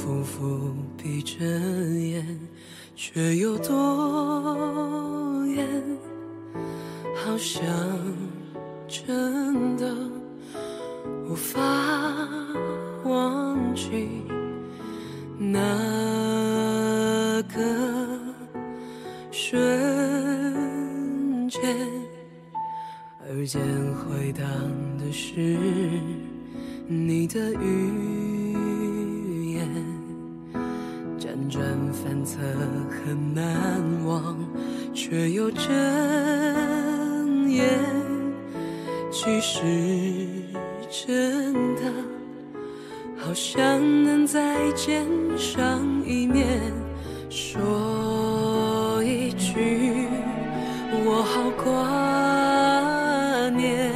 反复闭着眼，却又多远？好像真的无法忘记那个瞬间，耳间回荡的是你的语言，辗转反侧很难忘，却又睁眼。其实真的好想能再见上一面，说一句我好挂念。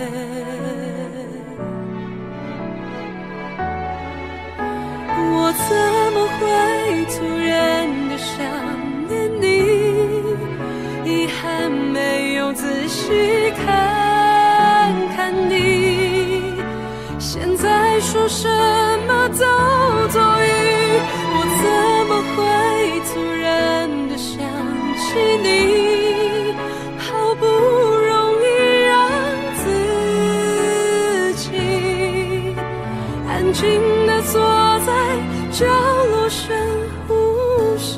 我怎么会突然的想念你，遗憾没有仔细看看你，现在说什么都多余。我怎么会突然的想起你，好不容易让自己安静地坐在角落深呼吸。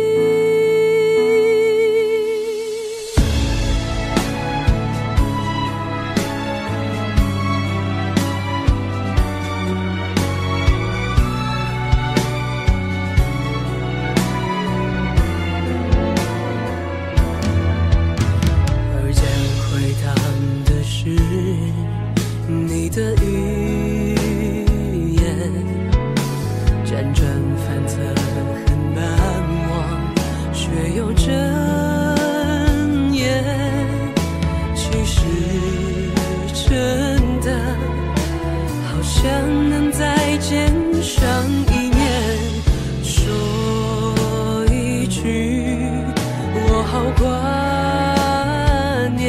你的语言辗转反侧很难忘，却又睁眼。其实真的好想能再见上一面，说一句我好挂念。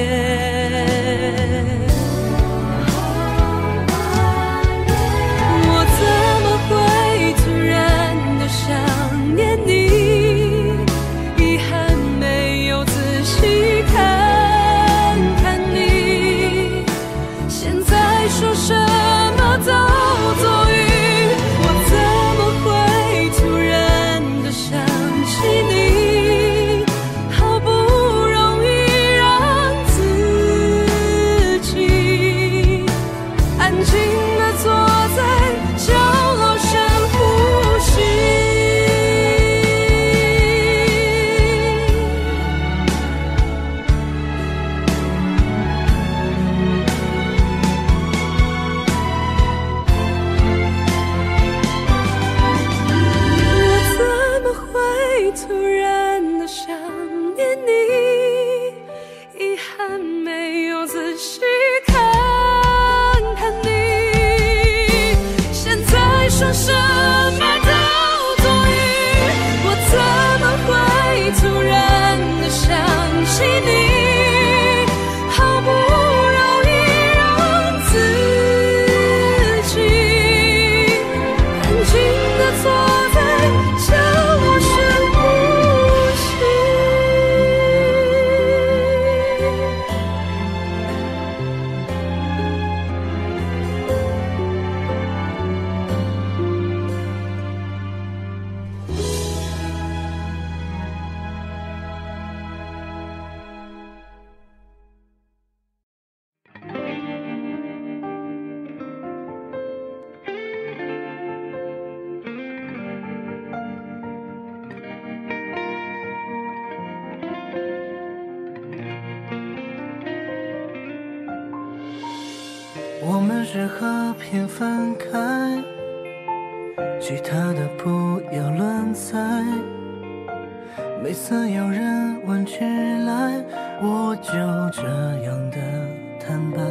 我们是和平分开，其他的不要乱猜。每次有人问起来，我就这样的坦白。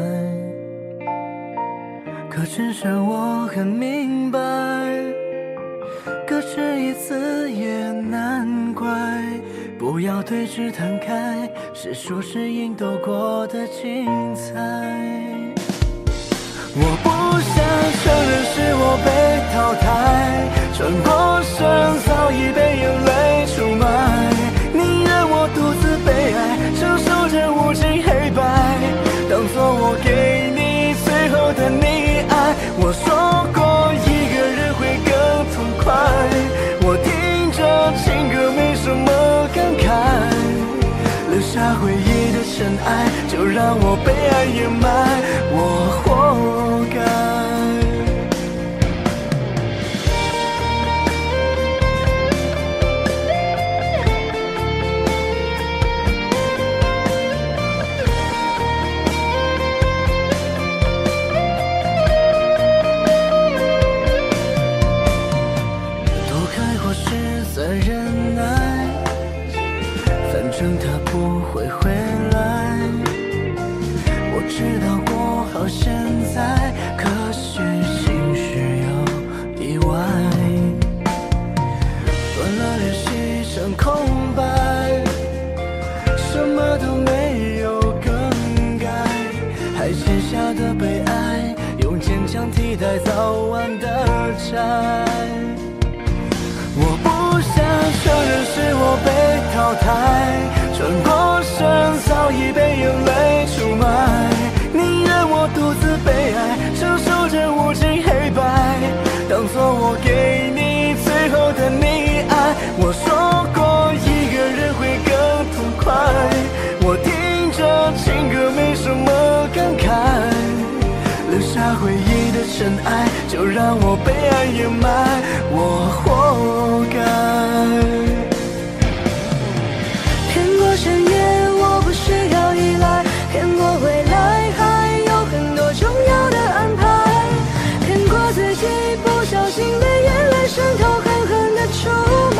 可其实我很明白，各执一词也难怪。不要对峙摊开，是输是赢都过得精彩。我不想承认是我被淘汰，穿过过身早已被眼泪出卖，宁愿我独自悲哀，承受着无尽黑白，当作我给你最后的溺爱。我说过一个人会更痛快，我听着情歌没什么感慨，留下回忆的尘埃，就让我被爱掩埋，我活该。反正他不会回来，我知道过好现在，可是心事有意外，断了联系成空白，什么都没有更改，还欠下的被爱，用坚强替代早晚的债。我不想承认是我被淘汰，转过身早已被眼泪出卖，宁愿我独自悲哀，承受着无尽黑白，当作我给你最后的溺爱。我说过一个人会更痛快，我听着情歌没什么感慨，留下回忆的尘埃，就让我被爱掩埋，我活该。 骗过深夜，我不需要依赖；骗过未来，还有很多重要的安排。骗过自己，不小心被眼泪渗透，狠狠地出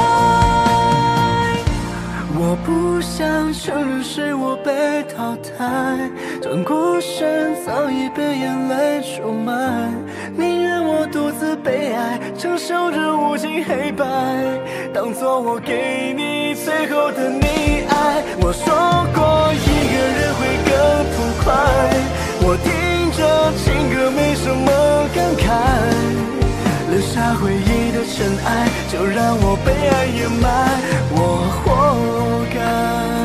卖。 我不想承认是我被淘汰，转过身早已被眼泪出卖，宁愿我独自悲哀，承受着无尽黑白，当作我给你最后的溺爱。我说过一个人会更痛快，我听着情歌没什么感慨，留下回忆的尘埃，就让我被爱掩埋，我活该。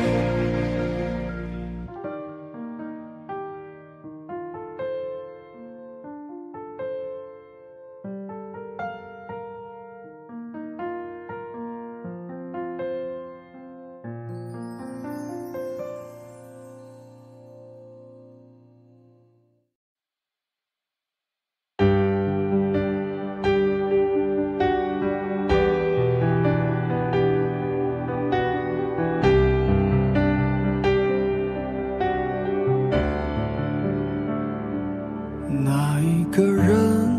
那一个人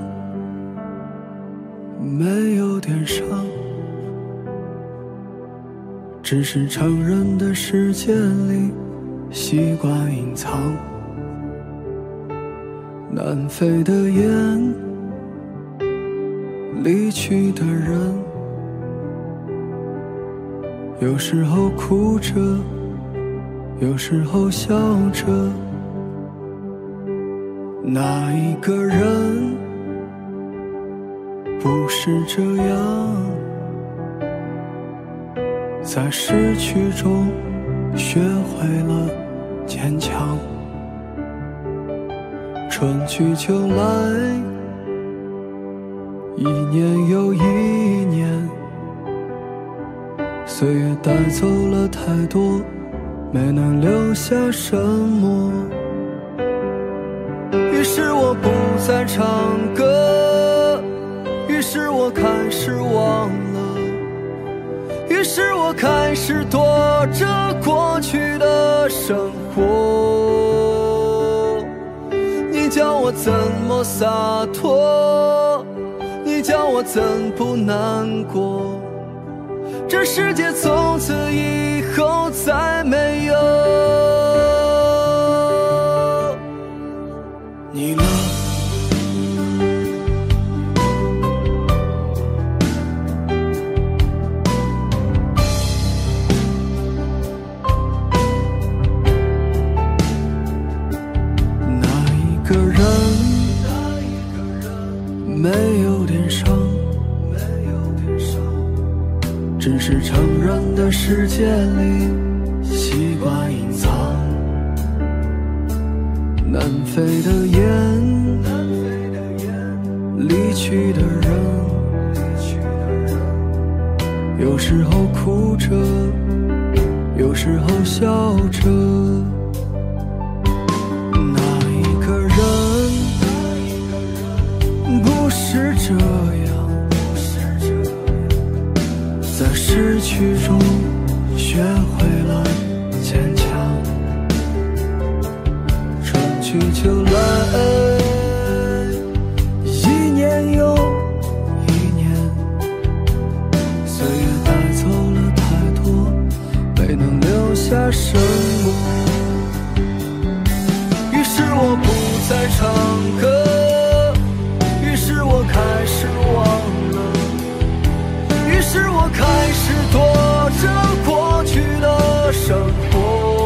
没有点伤，只是成人的世界里习惯隐藏。南飞的雁，离去的人，有时候哭着，有时候笑着。那一个人不是这样，在失去中学会了坚强。春去秋来，一年又一年，岁月带走了太多，没能留下什么。于是我不再唱歌，于是我开始忘了，于是我开始躲着过去的生活。你叫我怎么洒脱，你叫我怎不难过，这世界从此以后再没有你了。那一个人没有点伤， 真是成人的世界里习惯隐藏。南飞的雁，离去的人，有时候哭着，有时候笑着。那一个人不是这样，在失去中学会了坚强。春去秋来，一年又一年，岁月带走了太多，没能留下什么。于是我不再唱歌，于是我开始忘了，于是我开始躲着过去的生活。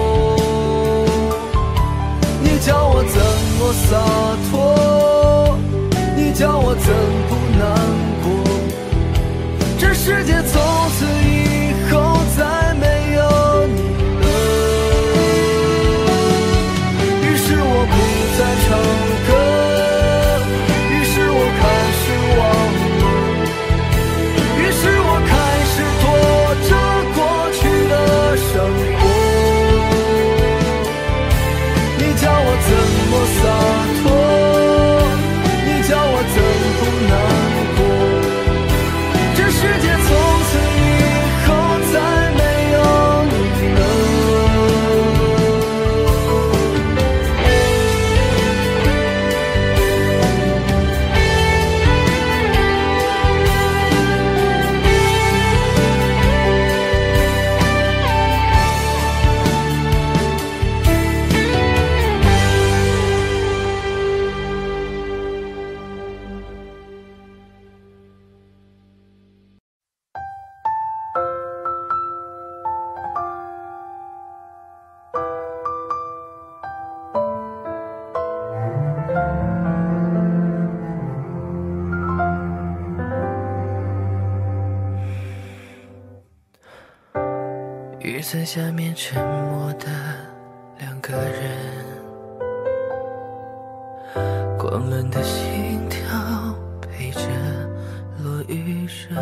你叫我怎么洒脱，你叫我怎不难过，这世界从此以后再没有你了。于是我不再唱歌，于是我开始忘了，于是我开始躲着过去的生活。你叫我怎么洒脱，你叫我怎不难过，这世界从此以后再没有你了。 雨伞下面沉默的两个人，狂乱的心跳陪着落雨声，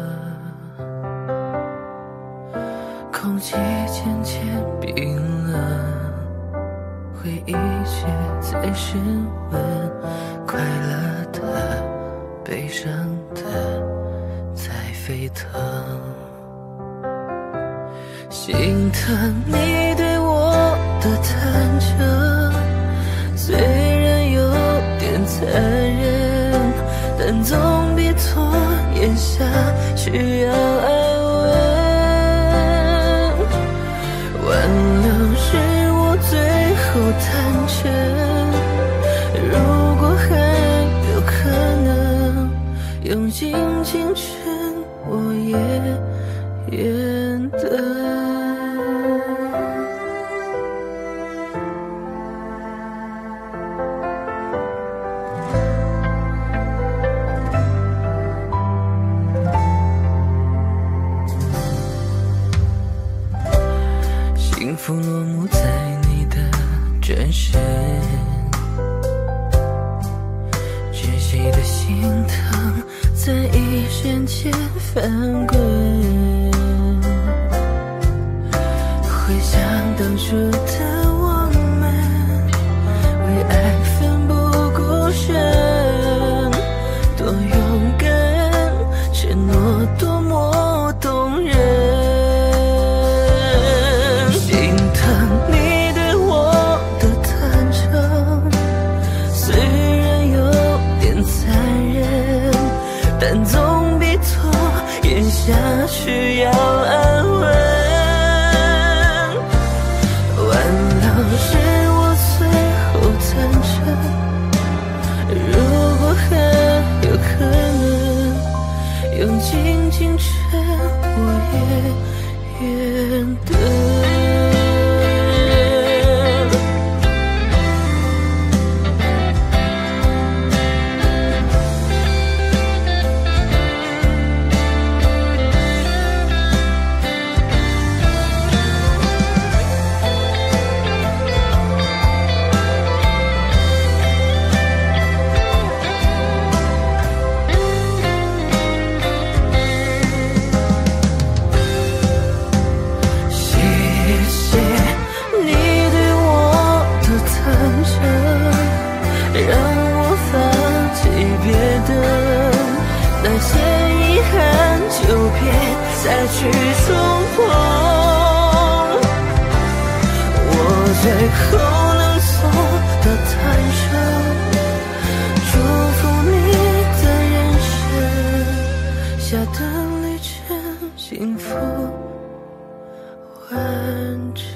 空气渐渐冰冷，回忆却在升温，快乐的悲伤的在沸腾，心疼你对我的坦诚，虽然有点残忍，但总比拖延下去要安稳。挽留是我最后坦诚，如果还有可能用尽青春，我也愿等。幸福落幕在你的转身，窒息的心疼在一瞬间翻滚，回想当初的我们，为爱奋不顾身，多勇敢，承诺多么动人。但总比拖延下去要安稳。挽留是我最后坦诚，如果还有可能用尽青春，我也愿等。 再去冲破。我最后能做的坦诚，祝福你的人生下的旅程幸福完整。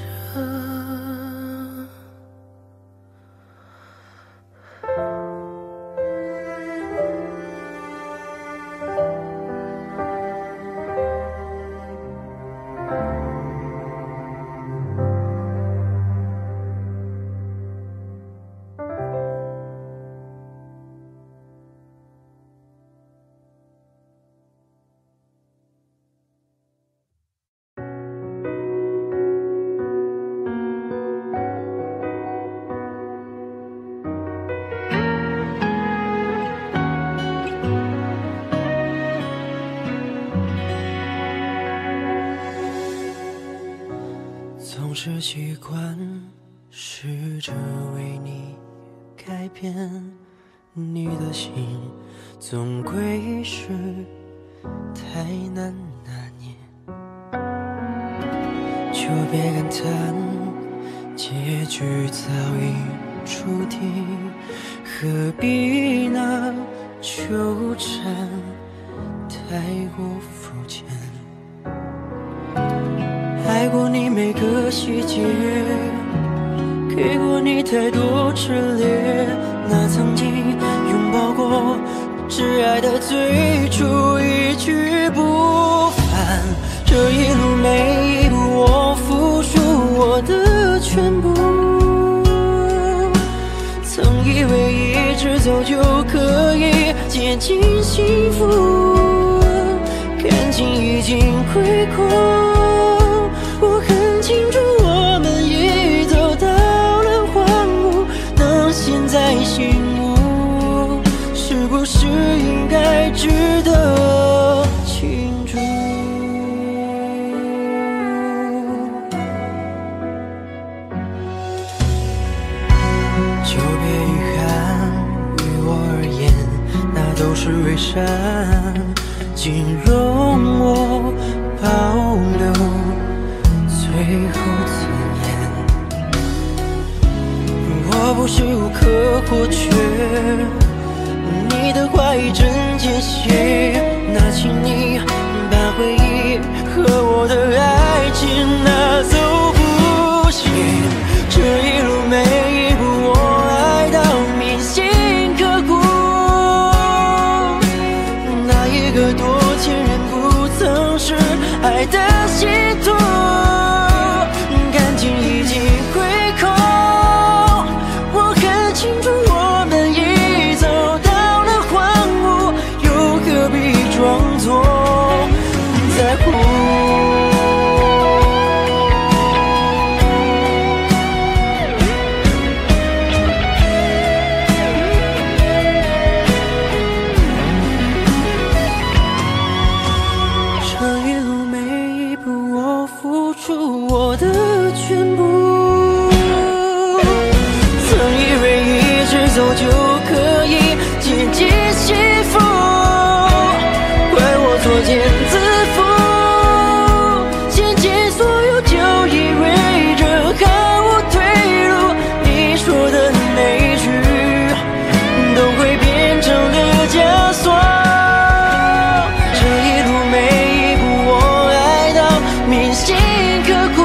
总是习惯试着为你改变，你的心总归是太难拿捏。就别感叹结局早已注定，何必那纠缠太过肤浅。爱过你每个细节，给过你太多炽烈。那曾经拥抱过挚爱的最初，一去不返。这一路每一步，我付出我的全部。曾以为一直走就可以接近幸福，感情已经亏空。我很清楚我们已走到了荒芜，能现在醒悟，是不是应该值得庆祝。就别遗憾，于我而言那都是伪善，仅容我保留最后尊严。我不是无可或缺，你的话一针见血。那请你把回忆和我的爱情拿走不谢。这一路每一步，我爱到铭心刻骨。那一个多情人不曾是爱的信徒，已经亏空。我很清楚我们已走到了荒芜，又何必装作在乎。这一路每一步，我付出我的全部。曾以为一直走就可以接近幸福，怪我作茧自缚，陷进所有就以为这毫无退路。你说的每句都会变成了枷锁。这一路每一步，我爱到铭心刻骨。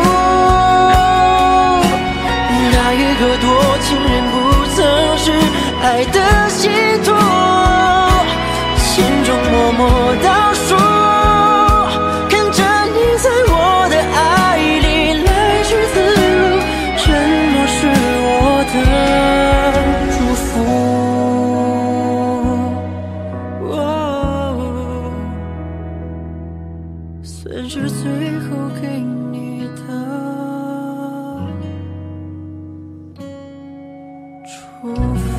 那一个多情人不曾是爱的信徒，心中默默倒数，看着你在我的爱里来去自如，沉默是我的祝福。算是最后给你的祝福。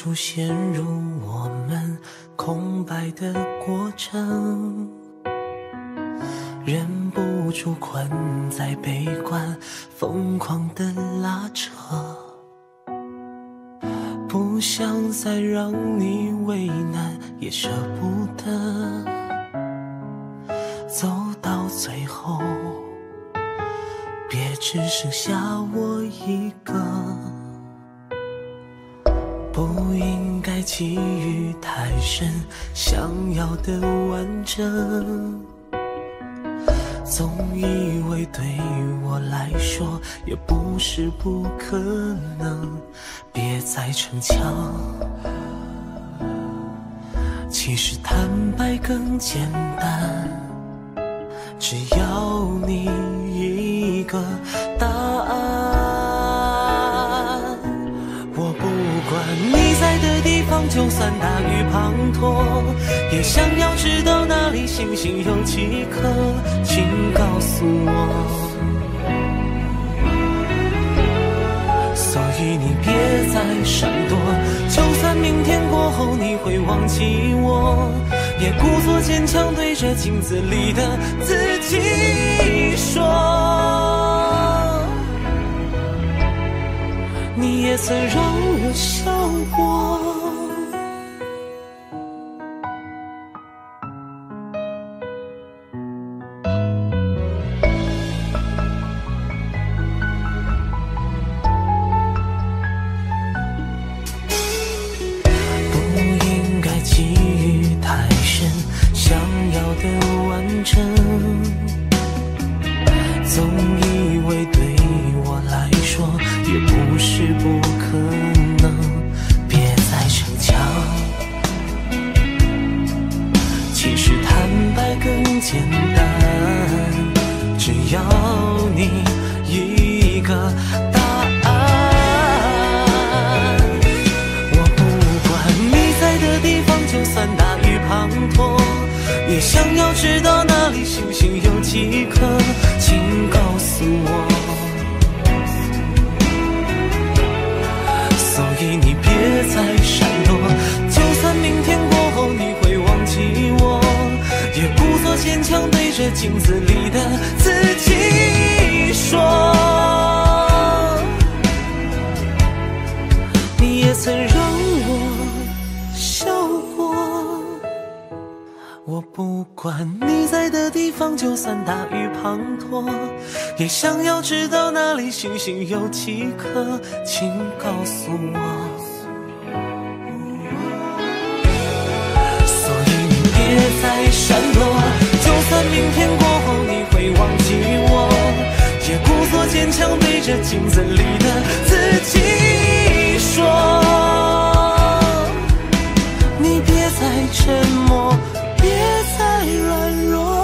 住陷入我们空白的过程，忍不住困在悲观疯狂的拉扯，不想再让你为难，也舍不得走到最后，别只剩下我一个。不应该给予太深想要的完整，总以为对我来说也不是不可能，别再逞强，其实坦白更简单，只要你一个答案。我不管你在的地方就算大雨滂沱，也想要知道哪里星星有几颗，请告诉我。所以你别再闪躲，就算明天过后你会忘记我，也故作坚强对着镜子里的自己说，你也曾让我笑过。总以为对我来说也不是不可能，别再逞强，其实坦白更简单，只要你一个答案。我不管你在的地方就算大雨滂沱，也想要知道哪里星星有几颗，请告诉我。所以你别再闪躲，就算明天过后你会忘记我，也故作坚强对着镜子里的自己说，你也曾让我笑过。我不管你在的地方就算大雨滂沱，也想要知道哪里星星有几颗，请告诉我。所以你别再闪躲，就算明天过后你会忘记我，也故作坚强对着镜子里的自己说，你别再沉默，别再软弱。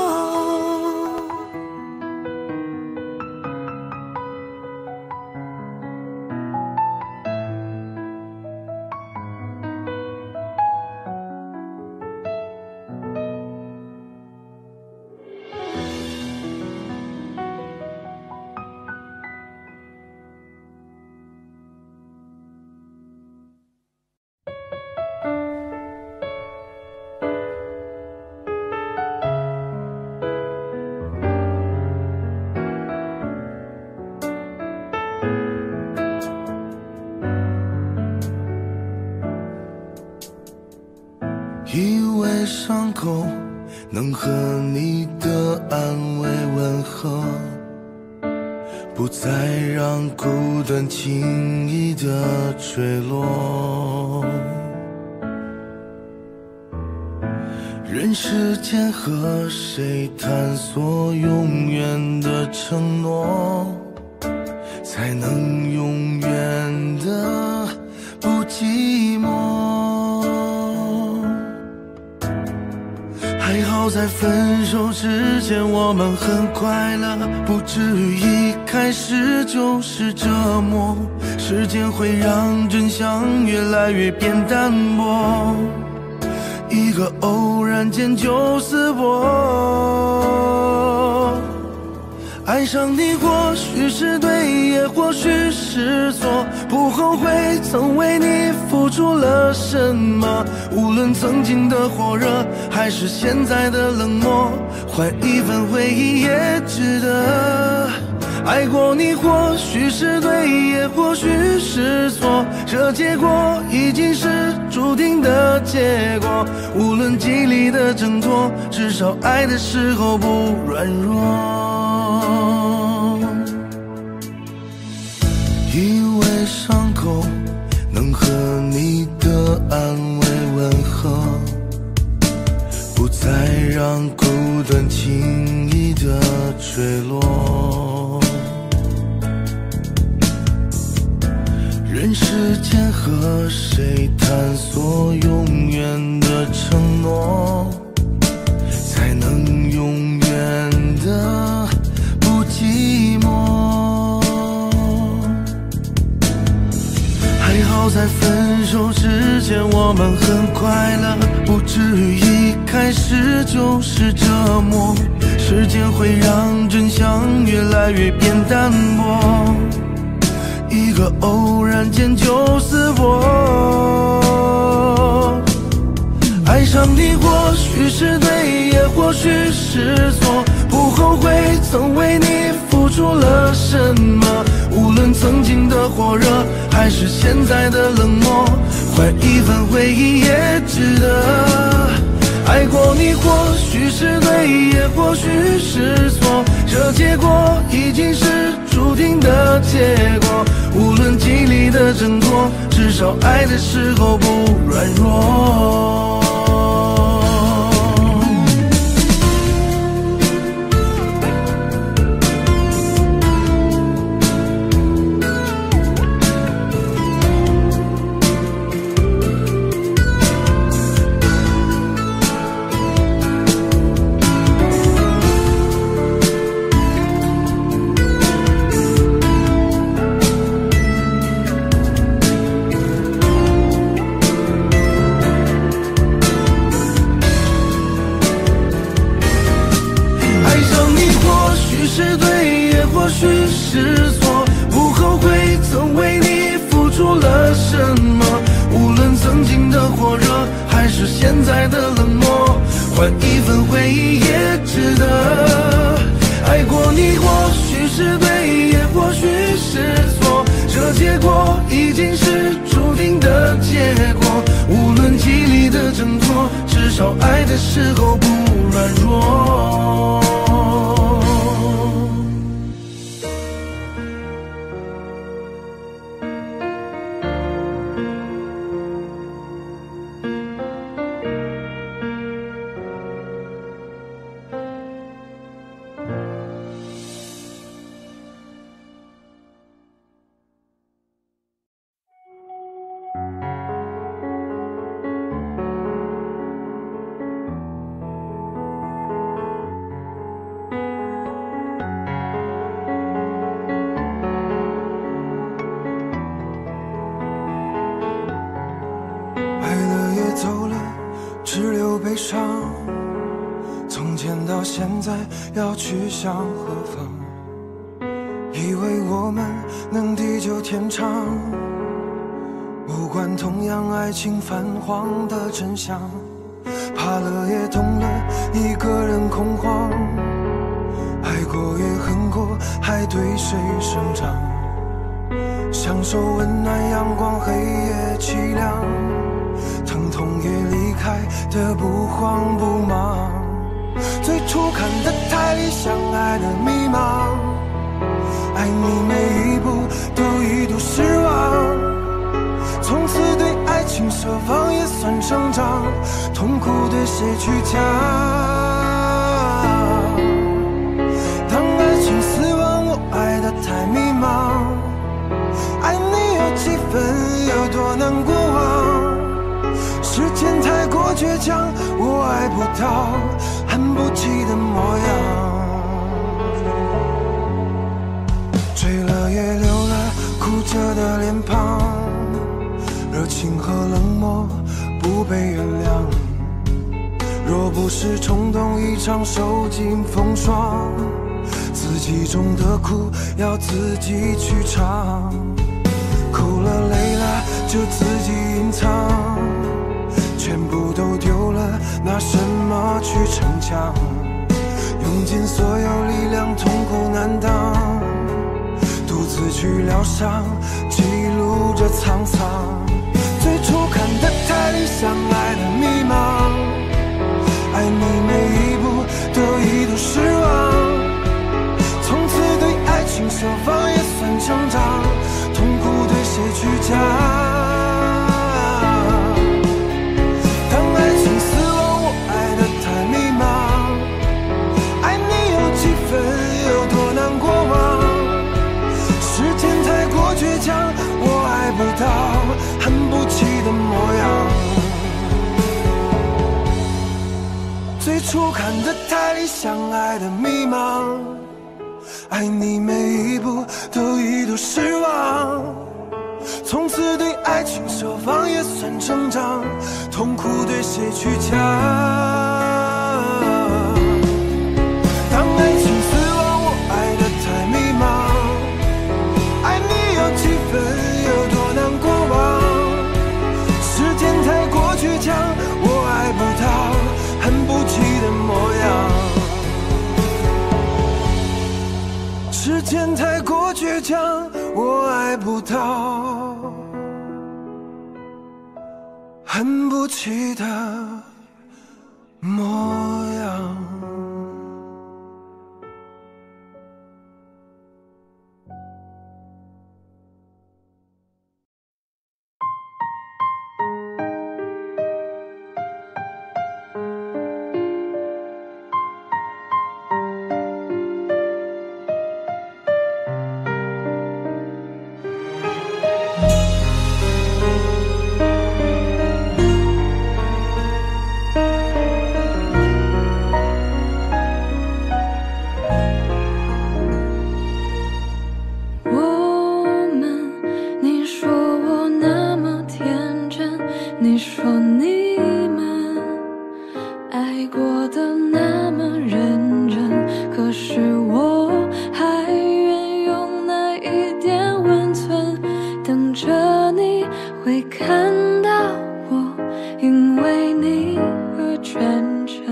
以为伤口能和你的安慰吻合，不再让孤单轻易的坠落。人世间和谁探索永远的承诺，才能永远的不寂寞。还好在分手之前我们很快乐，不至于一开始就是折磨。时间会让真相越来越变淡薄，一个偶然间就撕破。爱爱上你或许是对，也或许是错，不后悔曾为你付出了什么。无论曾经的火热，还是现在的冷漠，换一份回忆也值得。爱过你或许是对，也或许是错，这结果已经是注定的结果。无论经历的挣脱，至少爱的时候不软弱。以为伤口能和你的安慰吻合，不再让孤单轻易的坠落。人世间和谁探索永远的承诺，才能永远的不寂寞。还好在分手之前我们很快乐，不至于一开始就是折磨。时间会让真相越来越变淡薄，一个偶然间就死我。爱上你或许是对，也或许是错，不后悔曾为你付出了什么。无论曾经的火热，还是现在的冷漠，换一份回忆也值得。爱过你或许是对，也或许是错，这结果已经是注定的结果。无论经历的挣脱，至少爱的时候不软弱。是对，也或许是错，不后悔曾为你付出了什么。无论曾经的火热，还是现在的冷漠，换一份回忆也值得。爱过你或许是对，也或许是错，这结果已经是注定的结果。无论经历的挣脱，至少爱的时候不软弱。从前到现在要去向何方？以为我们能地久天长，不管同样爱情泛黄的真相，怕了也懂了，一个人恐慌，爱过也恨过，还对谁声张？享受温暖阳光，黑夜凄凉，疼痛也离开的不慌不忙。最初看得太理想，爱的迷茫，爱你每一步都一度失望。从此对爱情奢望也算成长，痛苦对谁去讲？当爱情死亡，我爱得太迷茫，爱你有几分，有多难过往。时间太过倔强，我爱不到恨不起的模样。追了也流了，哭着的脸庞，热情和冷漠不被原谅。若不是冲动一场受尽风霜，自己中的苦要自己去尝，哭了累了就自己隐藏，全部都丢了，拿什么去逞强？用尽所有力量，痛苦难当，独自去疗伤，记录着沧桑。最初看得太理想，爱的迷茫，爱你每一步都一度失望，从此对爱情奢望也算成长，痛苦对谁去讲？当爱情死亡，我爱得太迷茫，爱你有几分，有多难过吗？时间太过倔强，我爱不到恨不起的模样。最初看得太理想，爱的迷茫，爱你每一步都一度失望，从此对爱情奢望也算成长，痛苦对谁去讲？当爱情死亡，我爱得太迷茫，爱你有几分，有多难过吗？时间太过倔强，我爱不到恨不起的模样。时间太过倔强，我爱不到恨不起的模样。 你说你们爱过的那么认真，可是我还愿用那一点温存，等着你会看到我因为你而全程。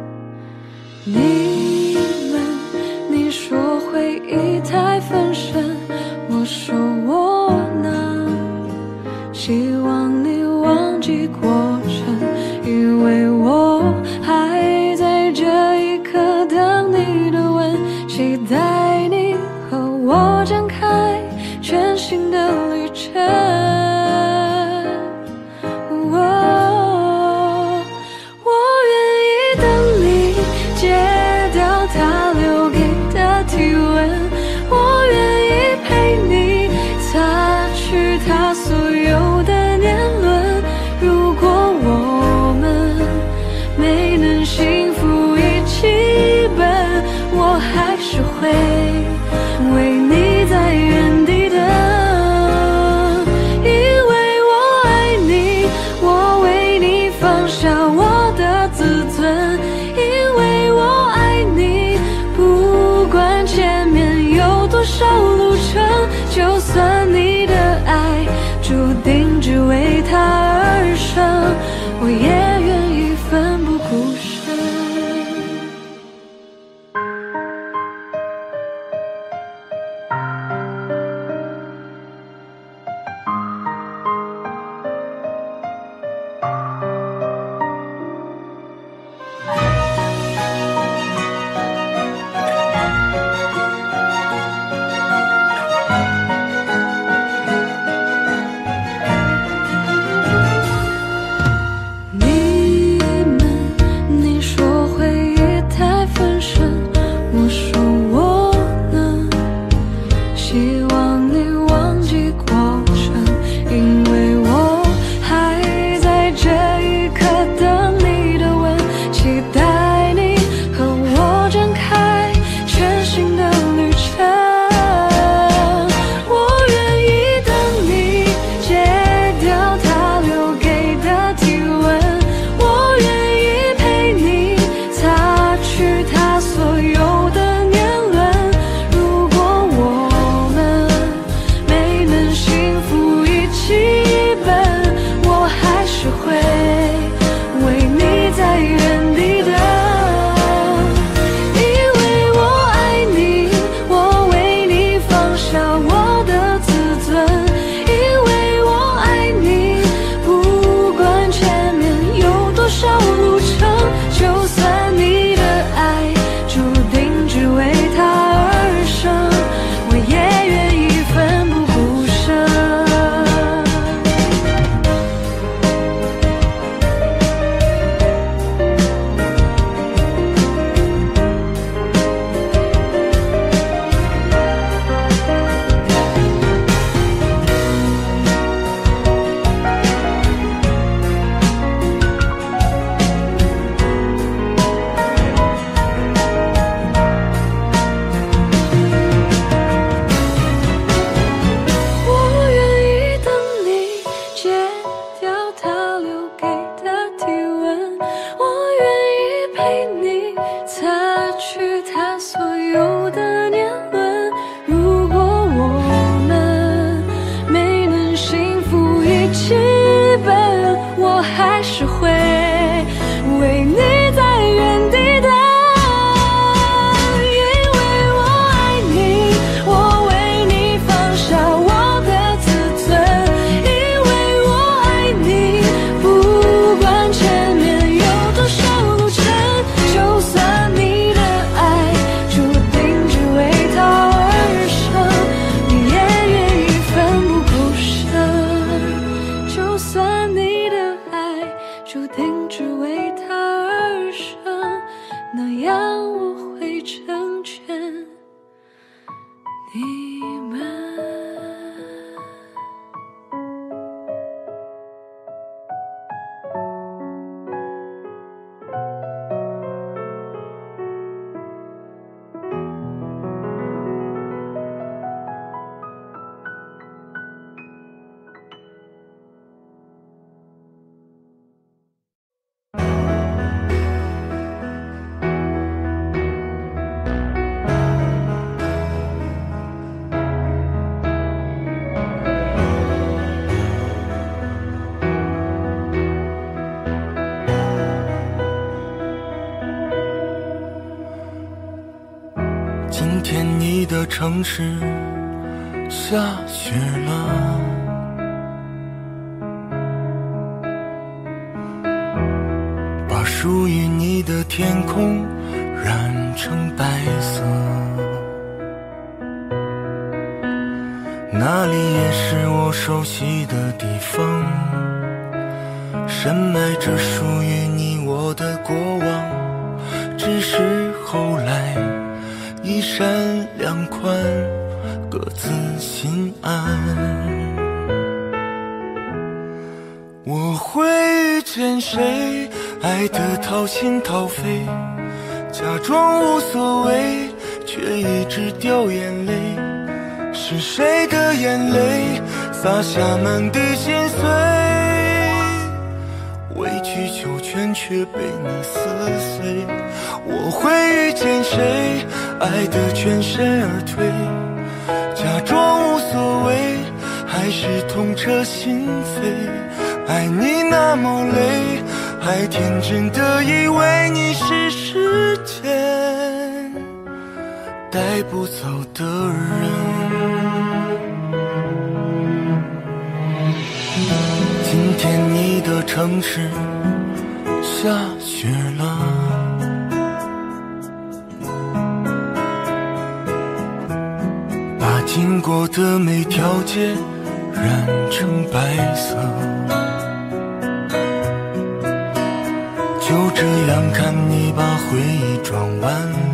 你说回忆太分身，我说我呢，希望你忘记过程，因为我还在这一刻等你的吻，期待你和我展开全新的旅程。我愿意等你戒掉他留给的体温，我愿意陪你擦去他所有的年轮。如果我们没能幸福一起奔，我还是会为你在原地等，因为我爱你，我为你放下我的自尊，因为我爱你，不管前面有多少路程，就算你的爱注定只为他而生，我也愿意奋不顾身。你你们。 今天你的城市下雪了，把属于你的天空染成白色，那里也是我熟悉的地方，深埋着属于你我的过往，只是后来一山两宽，各自心安。我会遇见谁，爱得掏心掏肺，假装无所谓，却一直掉眼泪。是谁的眼泪洒下满地心碎，委曲求全却被你撕碎。我会遇见谁，爱得全身而退，假装无所谓，还是痛彻心扉。爱你那么累，还天真的以为你是世间带不走的人。今天你的城市下雪了，把经过的每条街染成白色，就这样看你把回忆转弯，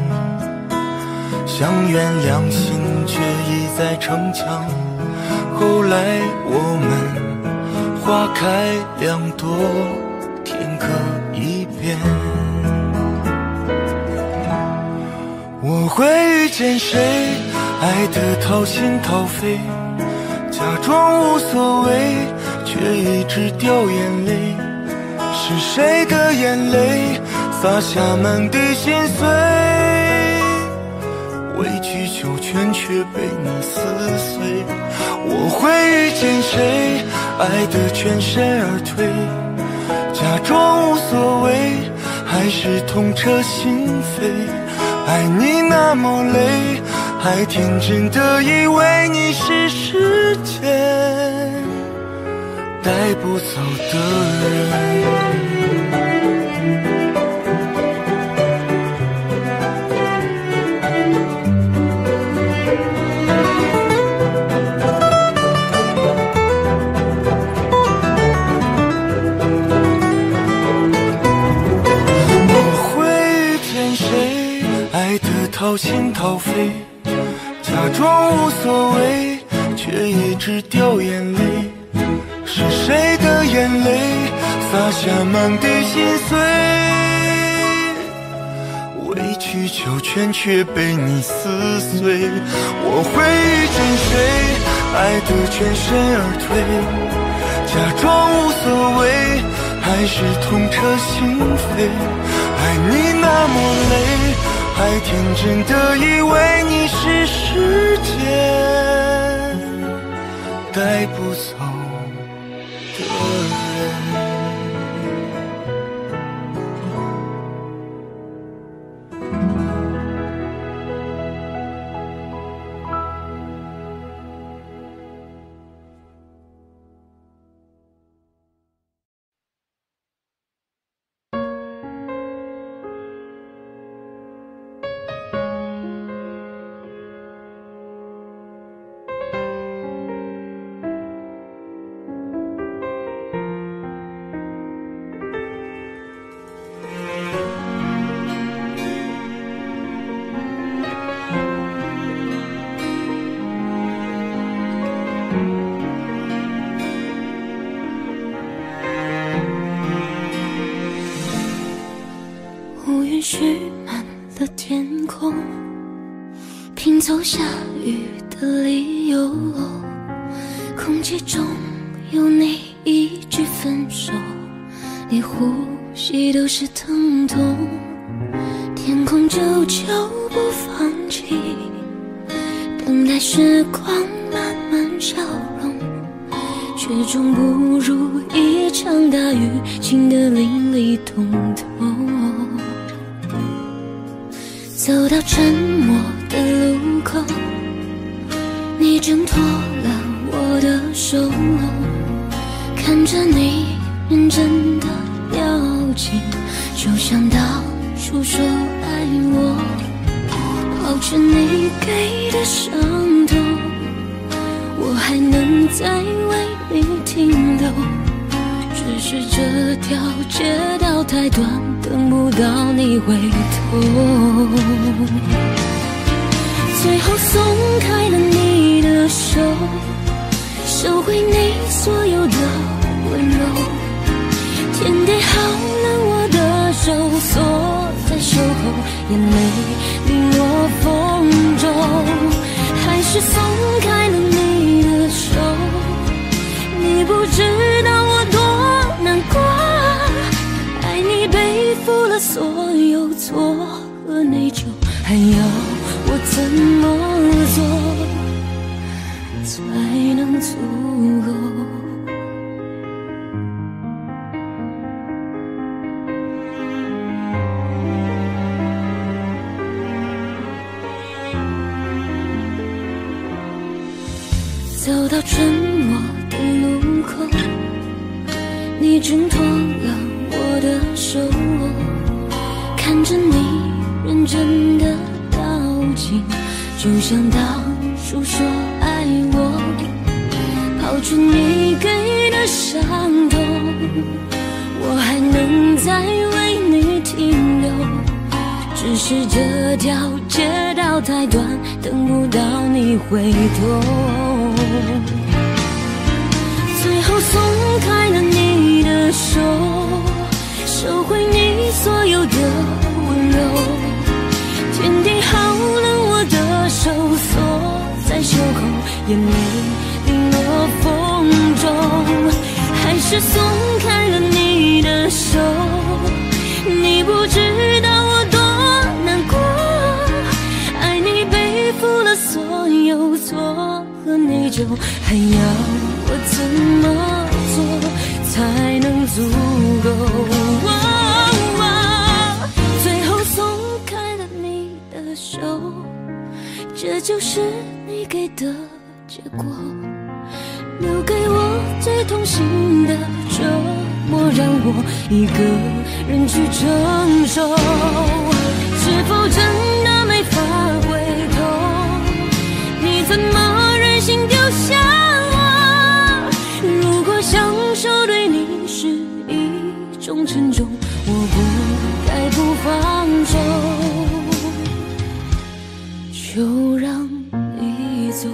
想原谅心却已在逞强。后来我们花开两朵，天各一边。我会遇见谁，爱得掏心掏肺，假装无所谓，却一直掉眼泪。是谁的眼泪洒下满地心碎，委曲求全却被你撕碎。我会遇见谁，爱得全身而退，假装无所谓，还是痛彻心扉。爱你那么累，还天真的以为你是世间带不走的人。掏心掏肺，假装无所谓，却一直掉眼泪。是谁的眼泪洒下满地心碎，委曲求全却被你撕碎。我会遇见谁，爱得全身而退，假装无所谓，还是痛彻心扉。爱你那么累，还天真的以为你是世间带不走的人。 拼凑下雨的理由，空气中有你一句分手，连呼吸都是疼痛，天空久久不放弃，等待时光慢慢消融，却终不如一场大雨倾得淋漓通透。走到沉默的路口，你挣脱了我的手，看着你认真的表情，就想到处说爱我，保持你给的伤痛，我还能再为你停留，只是这条街道太短，等不到你回头。最后松开了你的手，收回你所有的温柔，天地好了我的手，锁在袖口，眼泪淋落风中，还是松开了你的手，你不知道我多难过，爱你背负了所有错和内疚，还要我怎么做才能足够？走到沉默的路口，你挣脱了我的手，看着你认真的表情，就像当初说爱我，抛出你给的伤痛，我还能再为你停留，只是这条街道太短，等不到你回头。最后松开了你的手，收回你所有的温柔，天地好了我的手，锁在袖口，眼泪淋落风中，还是松开了你的手，你不知道我多难过，爱你背负了所有错和内疚，还要我怎么做才能足够？最后松开了你的手，这就是你给的结果，留给我最痛心的折磨，让我一个人去承受，是否真的没法回头？你怎么忍心丢下我？如果享受对你是一种沉重，我不该不放手，就让你走。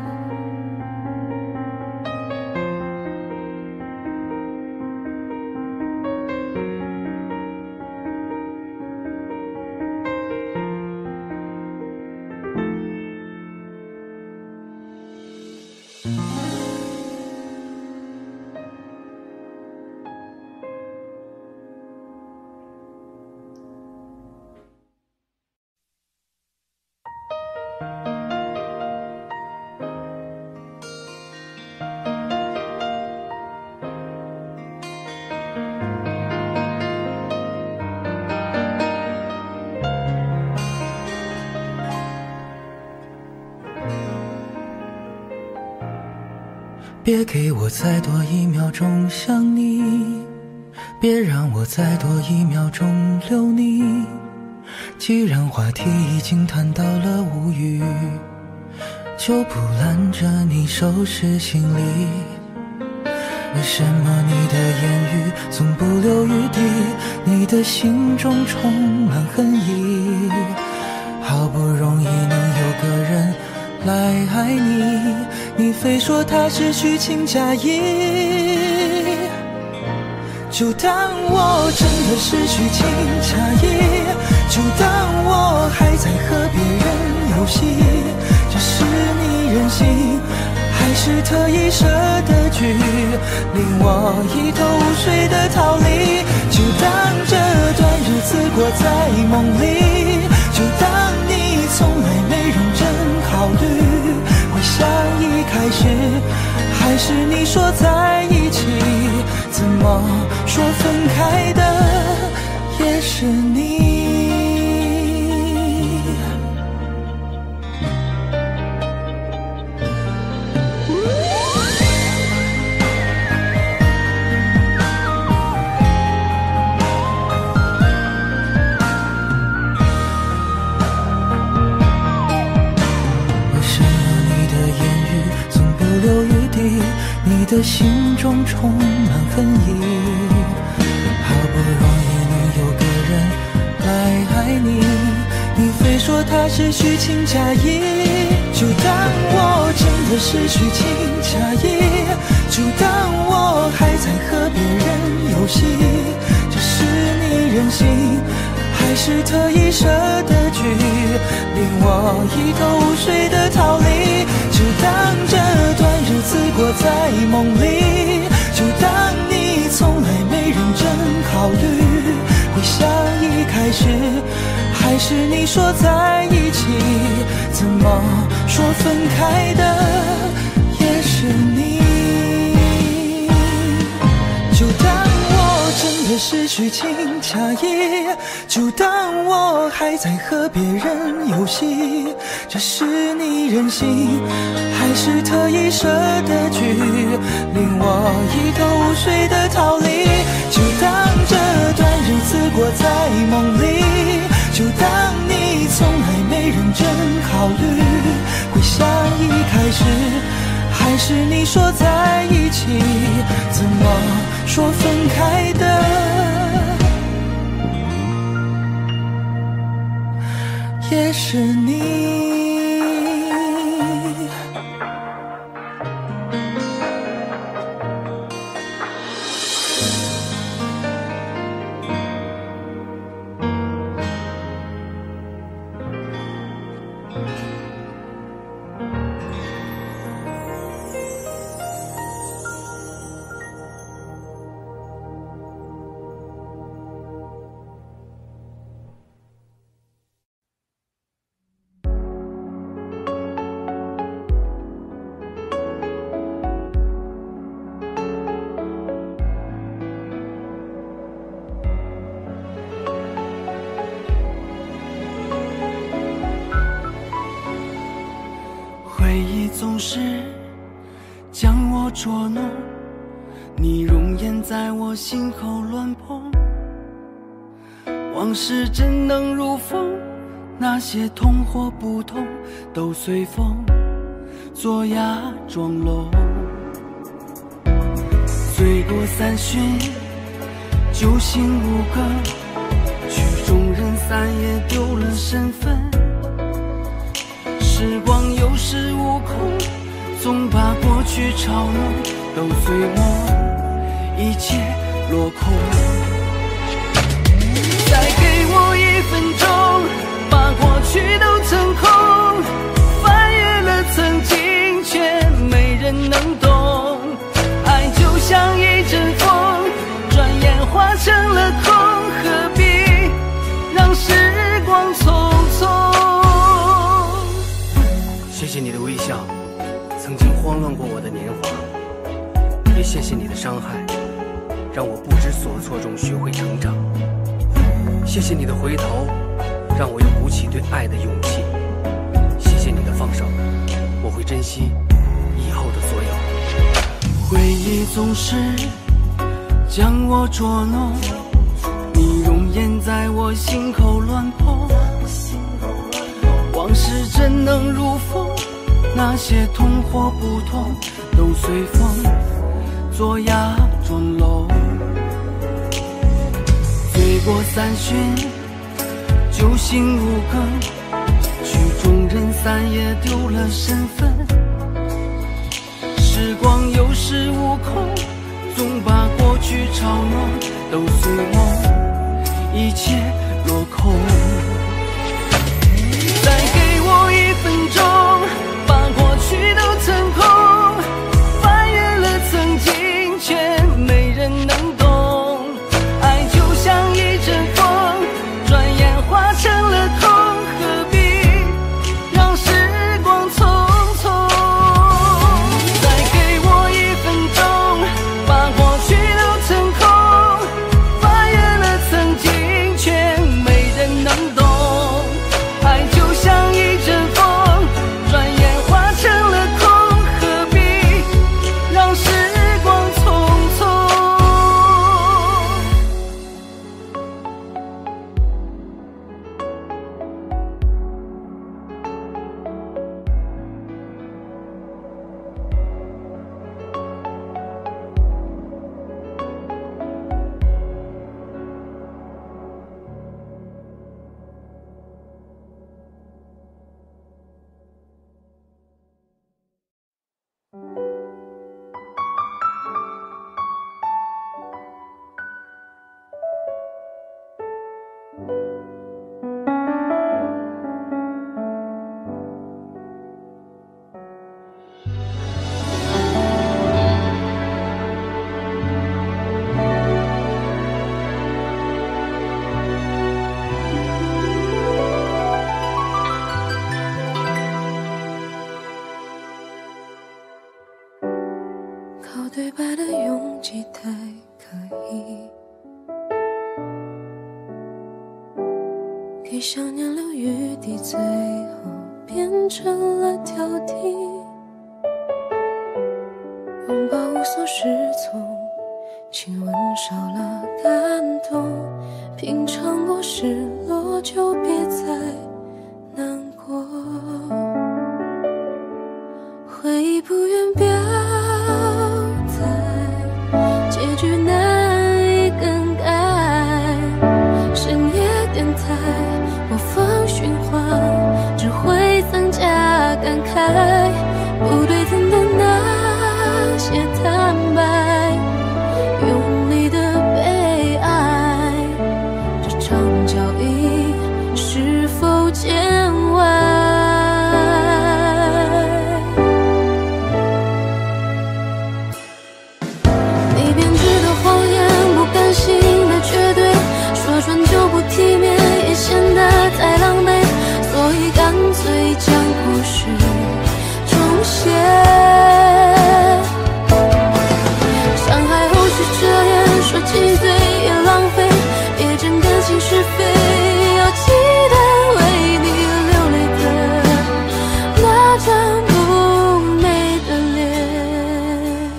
别给我再多一秒钟想你，别让我再多一秒钟留你。既然话题已经谈到了无语，就不拦着你收拾行李。为什么你的言语总不留余地？你的心中充满恨意，好不容易能有个人来爱你，你非说他是虚情假意，就当我真的是虚情假意，就当我还在和别人游戏。 是特意设的局，令我一头雾水的逃离。就当这段日子过在梦里，就当你从来没认真考虑。回想一开始还是你说在一起，怎么说分开的也是你。你的心中充满恨意，好不容易能有个人来爱你，你非说他是虚情假意。就当我真的是虚情假意，就当我还在和别人游戏，这是你任性还是特意设的局，令我一头雾水的逃离。就当这段日子过在梦里，就当你从来没认真考虑。回想一开始还是你说在一起，怎么说分开的也是你。就当我真的是虚情假意，就当我还在和别人游戏，这是你任性还是特意设的局，令我一头雾水的逃离。就当这段日子过在梦里，就当你从来没认真考虑。回想一开始还是你说在一起，怎么说分开的也是你。回忆总是将我捉弄，你容颜在我心口乱碰，往事怎能如风，那些痛或不痛都随风作哑装聋。醉过三巡酒醒无更，曲终人散也丢了身份。时光有恃无恐，总把过去嘲弄，都随我一切落空。再给我1分钟，把过去都腾空，翻越了曾经，却没人能懂。爱就像一阵风，转眼化成了空，何必让时光匆匆。 谢谢你的微笑，曾经慌乱过我的年华，也谢谢你的伤害，让我不知所措中学会成长。谢谢你的回头，让我有鼓起对爱的勇气。谢谢你的放手，我会珍惜以后的所有。 回忆总是将我捉弄，你容颜在我心口乱碰，往事怎能如风，那些痛或不痛都随风作哑装聋。醉过三巡酒醒无更，曲终人散也丢了身份。时光有恃无恐，总把过去嘲弄，都随我一切落空。再给我1分钟，把过去都腾空， 对白的拥挤太刻意，给想念留余地，最后变成了挑剔。拥抱无所适从，亲吻少了感动，品尝过失落就别再难过。回忆不愿表态，结局难以更改。深夜电台播放循环，只会增加感慨。不对等的那些坦白，用力的被爱，这场交易是否见外？你编织的谎言，不甘心的绝对，说穿就不体面，也显得太狼狈，所以干脆将故事重写。伤害后是遮掩，说记嘴也浪费，别真感情是非，要记得为你流泪的那张不美的脸。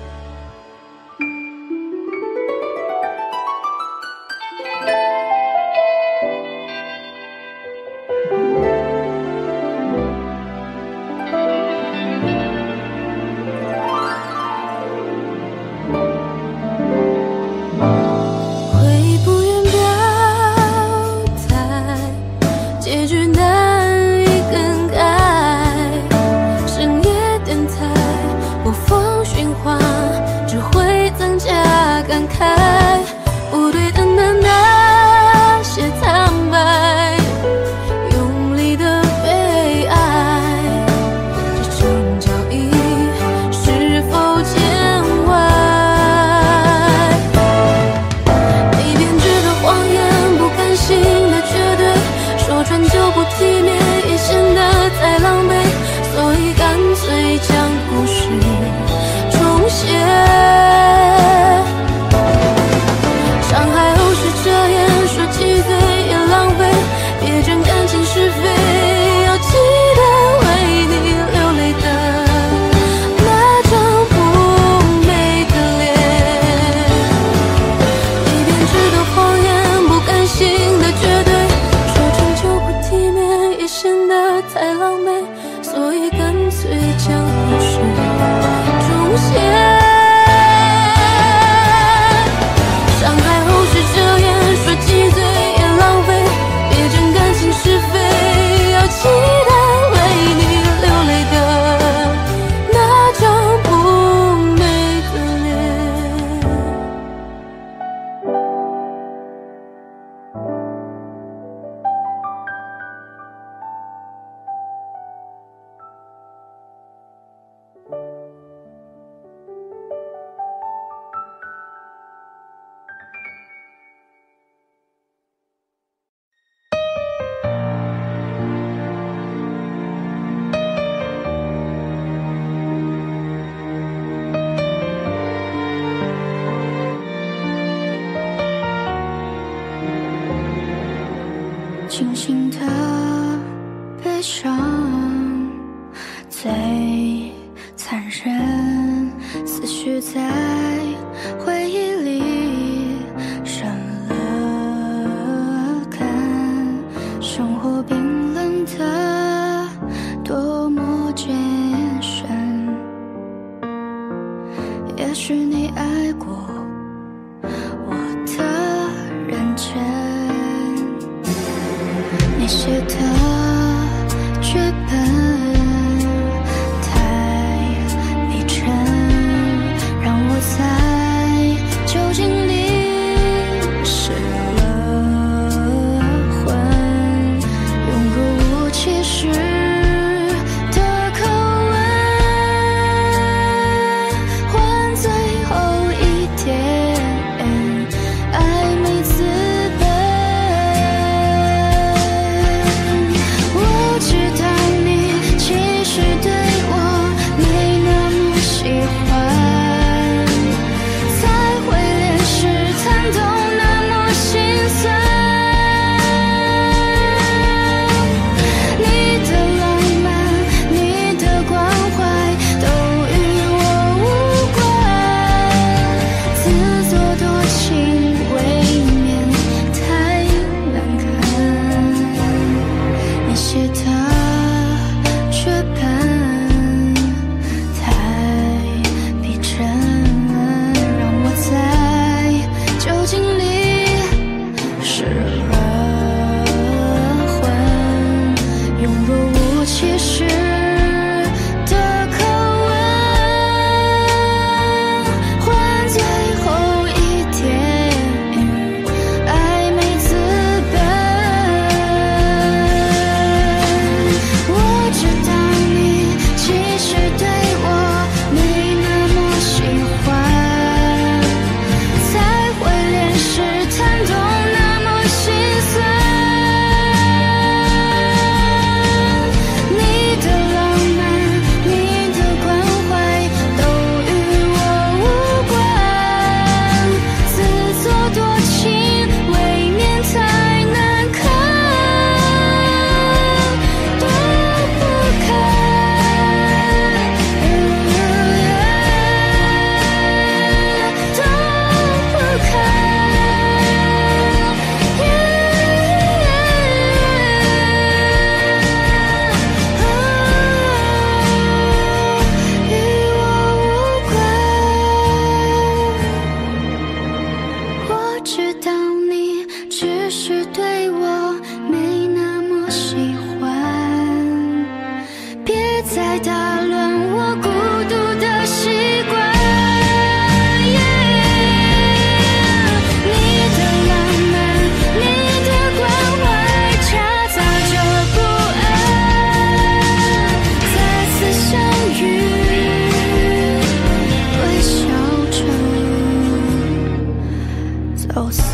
回忆不愿表态，结局难以更改。深夜电台播放循环，只会增加感慨。不对等的那些坦白，用力的被爱，这场交易是否见外？你编织的谎言，不甘心的绝对，说穿就不体面，也显得太狼狈，所以干脆将故事重写。伤害后是遮掩，说记嘴也浪费，别真感情是非，要记得为你流泪的那张不美的脸。你编织的谎言，不甘心的绝对，说穿就不体面，也显得太狼狈，所以干脆将故事重写。伤害后是遮掩，说记嘴也浪费，别真感情是非，要记得为你流泪的那张不美的脸。 清醒的悲伤最残忍，思绪在回忆里生了根，生活冰冷的多么艰深。也许你爱过我的认真，你写的剧本太逼真，让我在酒精里失了魂，涌入无其事的口吻，换最后在打乱我孤独的习惯。你的浪漫，你的关怀，夹杂着不安。再次相遇，微笑着走散。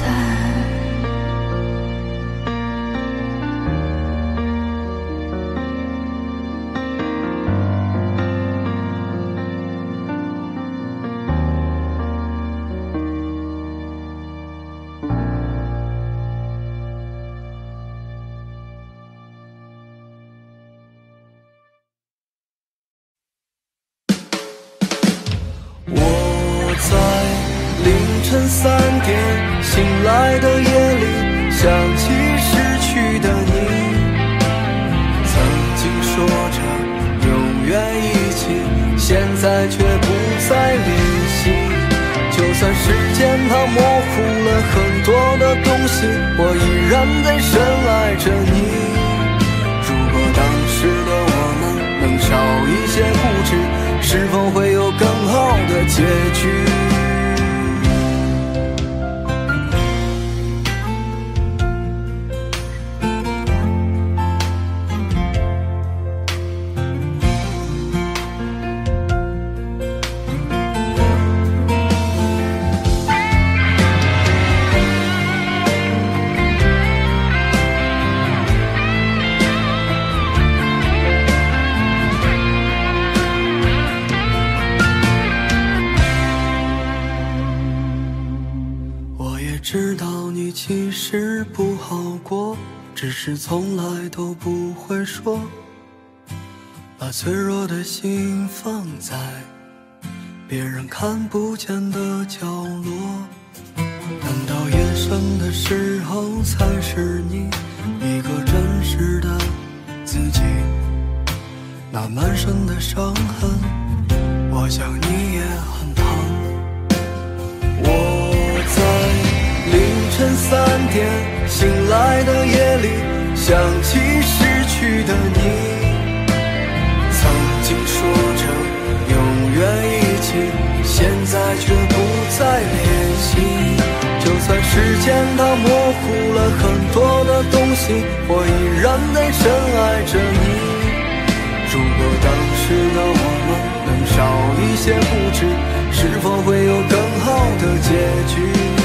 我在凌晨3点醒来的夜里，想起失去的你，曾经说着永远一起，现在却不再联系。就算时间它模糊了很多的东西，我依然在深爱着你。如果当时的我们能少一些固执，是否会有更好的结局？知道你其实不好过，只是从来都不会说，把脆弱的心放在别人看不见的角落。等到夜深的时候，才是你一个真实的自己。那满身的伤痕，我想你也很疼。我在凌晨3点醒来的夜里，想起失去的你，曾经说着永远一起，现在却不再联系。就算时间它模糊了很多的东西，我依然在深爱着你。如果当时的我们能少一些固执，是否会有更好的结局？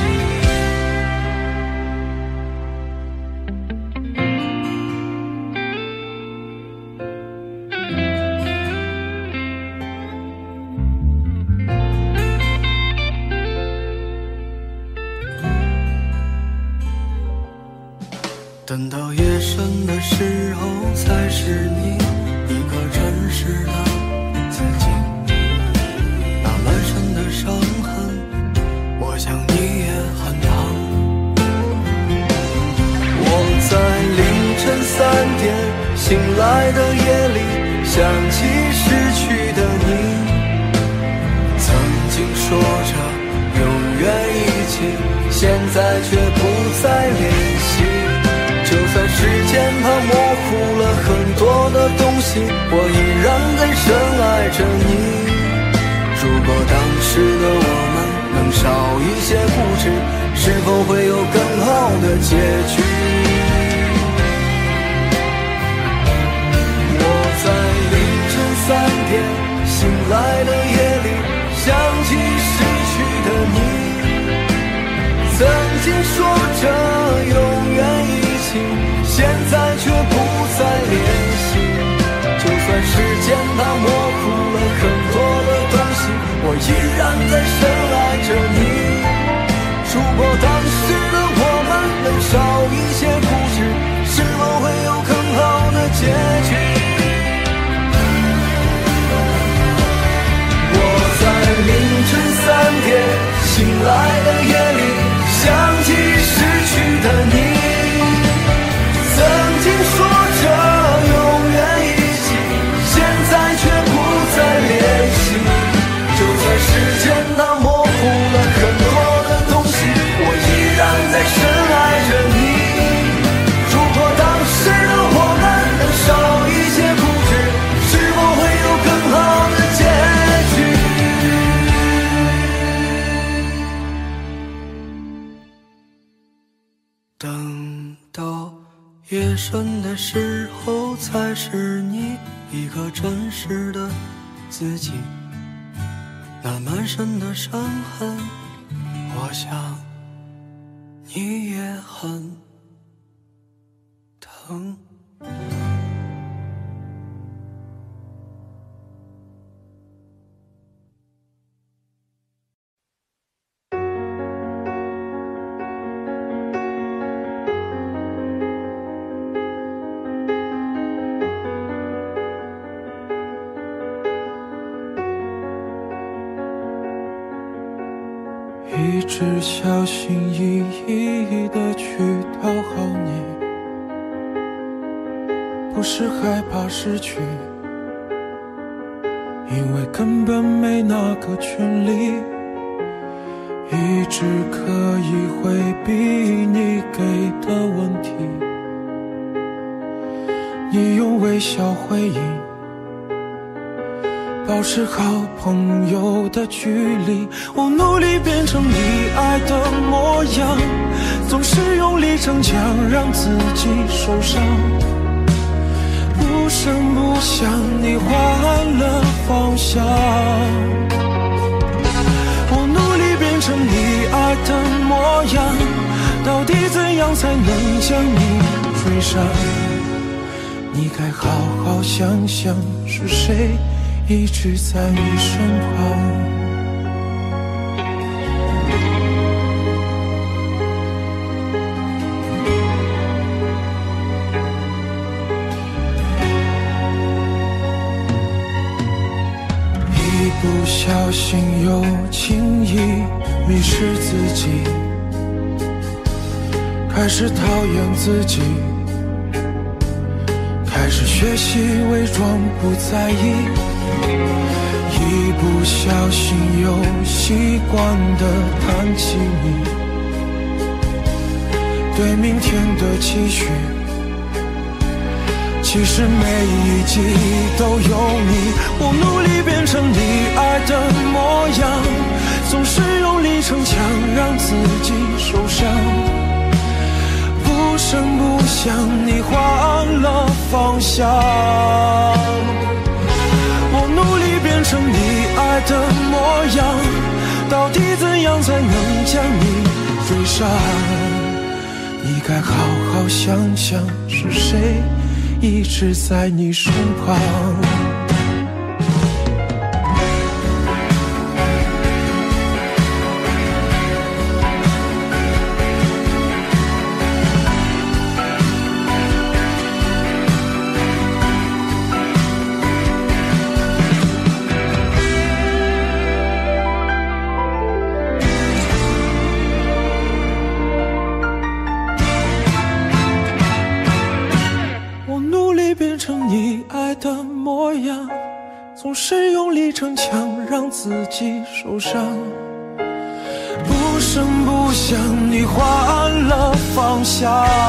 等到夜深的时候，才是你一个真实的自己。那满身的伤痕，我想你也很疼。我在凌晨3点醒来的夜里，想起失去的你，曾经说着永远一起，现在却不再联系。就算时间它模糊了很多的东西，我依然在深爱着你。如果当时的我们能少一些固执，是否会有更好的结局？我在凌晨3点醒来的夜里，想起失去的你，曾经说着永远一起，现在却不再联系。就算时间它模糊了很多的东西，我依然在深爱着你。如果当时的我们能少一身的时候，才是你一个真实的自己。那满身的伤痕，我想你也很疼。 一直小心翼翼地去讨好你，不是害怕失去，因为根本没那个权利。一直可以回避你给的问题，你用微笑回应，保持好朋友的距离。我努力变成你爱的模样，总是用力逞强让自己受伤，不声不响你换了方向。我努力变成你爱的模样，到底怎样才能将你追上？你该好好想想，是谁一直在你身旁。一不小心又轻易迷失自己，开始讨厌自己，开始学习伪装不在意，一不小心又习惯地谈起你对明天的期许。其实每一集都有你，我努力变成你爱的模样，总是用力逞强让自己受伤，不声不响你换了方向。我努力变成你爱的模样，到底怎样才能将你追上？你该好好想想，是谁一直在你身旁。变成你爱的模样，总是用力逞强让自己受伤，不声不响你换了方向。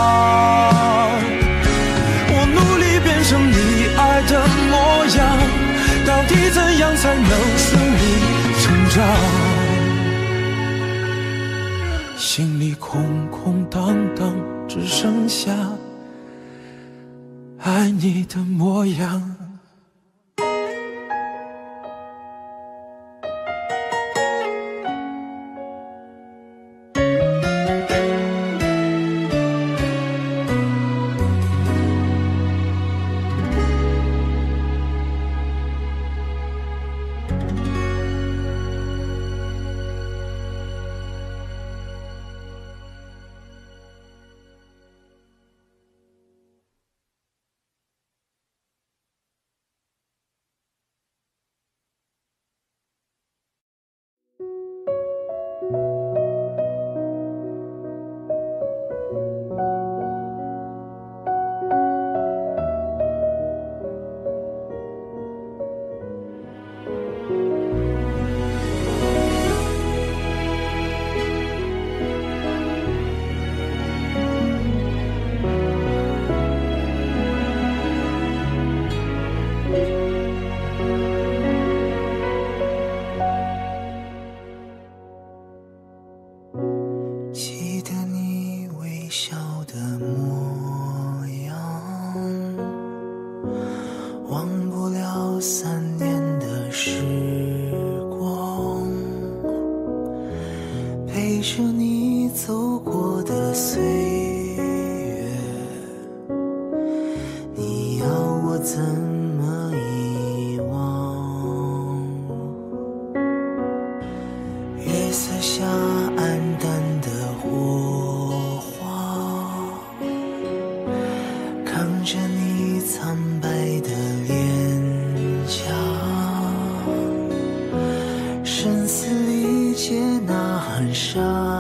我努力变成你爱的模样，到底怎样才能顺利成长？心里空空荡荡，只剩下爱你的模样。 着你走过的岁月，你要我怎么遗忘？月色下暗淡的火花，看着你苍白的脸颊，声嘶力竭呐喊沙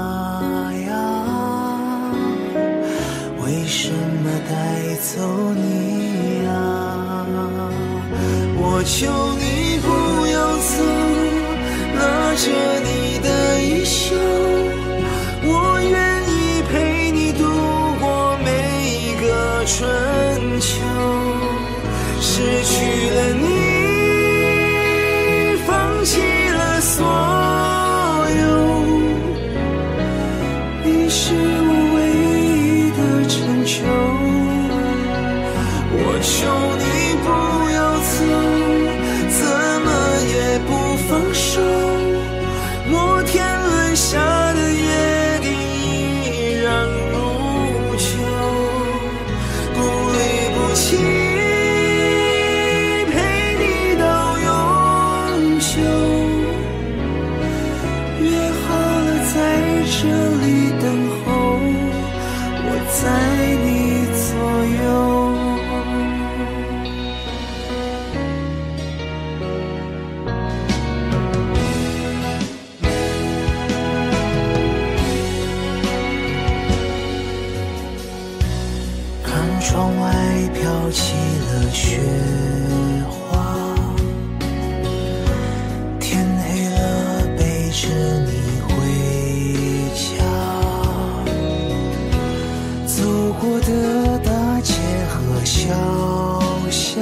哑，为什么带走你啊？我求你不要走，拿着你的衣袖，我愿意陪你度过每一个春秋。失去了你，放弃了所有，你是我唯一的成就。我求你不要走，怎么也不放手，摩天轮下的约定依然如旧，不离不弃，陪你到永久。约好了在这里等候，我在你左右。看窗外飘起了雪花，天黑了背着你回家，走过的大街和小巷，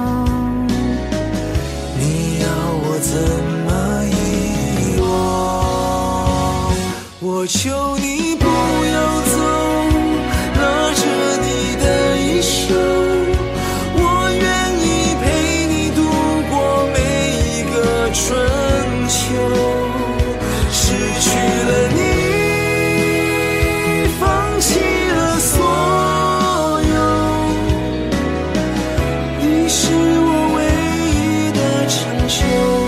你要我怎么遗忘？我求你不要走，拿着你的衣袖，我愿意陪你度过每一个春秋。失去了你，放弃了所有，你是我唯一的成就。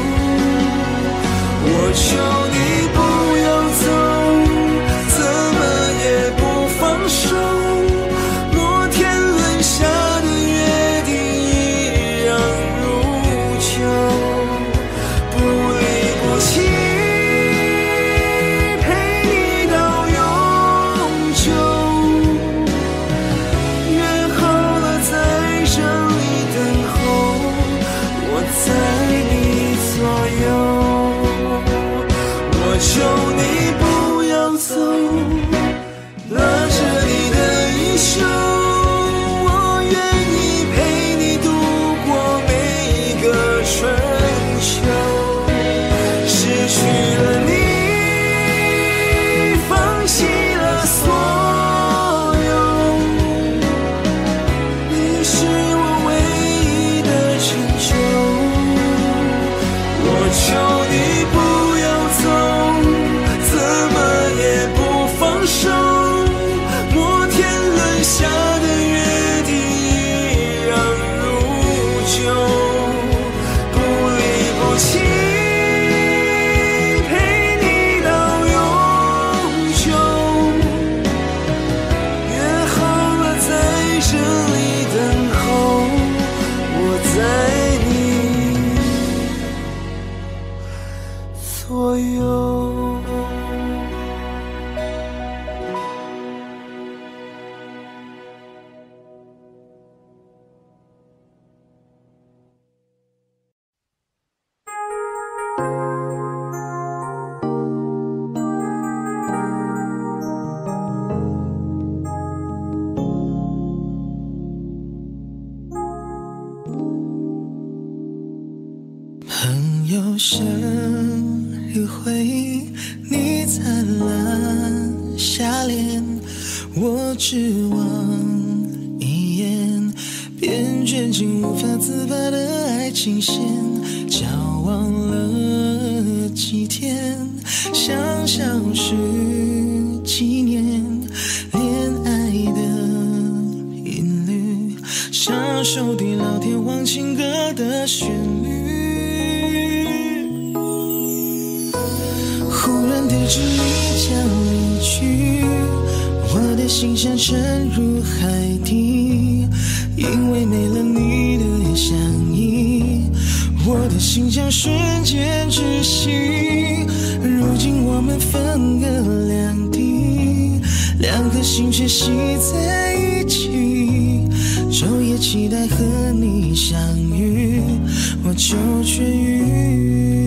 我求你不要走，怎么也不放手，摩天轮下的约定依然如旧，不离不弃，陪你到永久。约好了在这里等候，我在你左右。我求你不要走，拿着你的衣袖，我愿意陪你度过每一个春秋。失去了你，放弃了所有，你是我唯一的成就。我求你不要走，怎么也不放手，摩天轮下的约定依然如旧，不离不弃，陪你到永久。约好了在这里等候，我在你左右。朋友生日会，你灿烂笑脸，我只望一眼，便卷进无法自拔的爱情线。交往了几天，像消失纪念恋爱的音律，上首地老天荒情歌的旋律。忽然得知你将离去，我的心像沉入海底，因为没了你的相依，我的心将瞬间窒息。如今我们分隔两地，两颗心却系在一起，昼夜期待和你相遇，我就痊愈。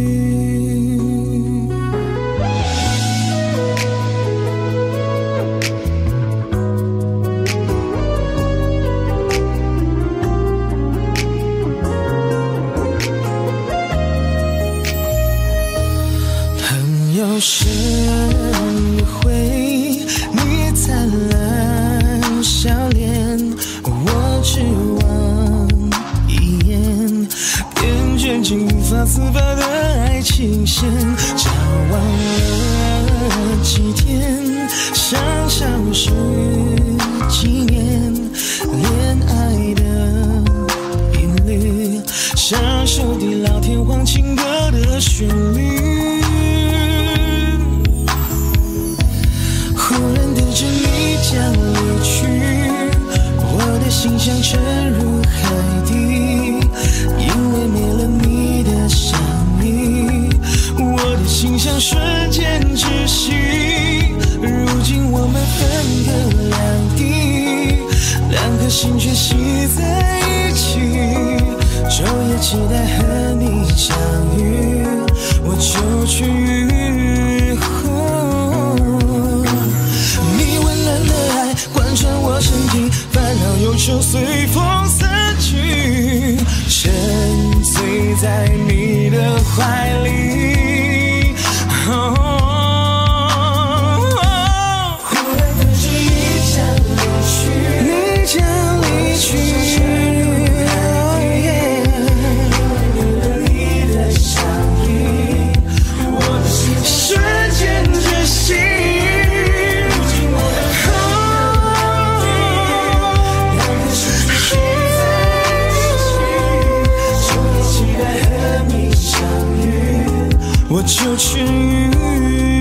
是一回你灿烂笑脸，我只望一眼，编卷进发丝发的爱情线，交往了几天，想象是纪念恋爱的音律，上首地老天荒情歌的旋律。忽然得知你将离去，我的心像沉入海底，因为没了你的相依，我的心像瞬间窒息。如今我们分隔两地，两颗心却系在一起，昼夜期待和你相遇，我就痊愈。贯穿我身体，烦恼忧愁随风散去，沉醉在你的怀里。忽然得知你将离去，你将离去，有了你的相依，我的心瞬间窒息。我就痊愈。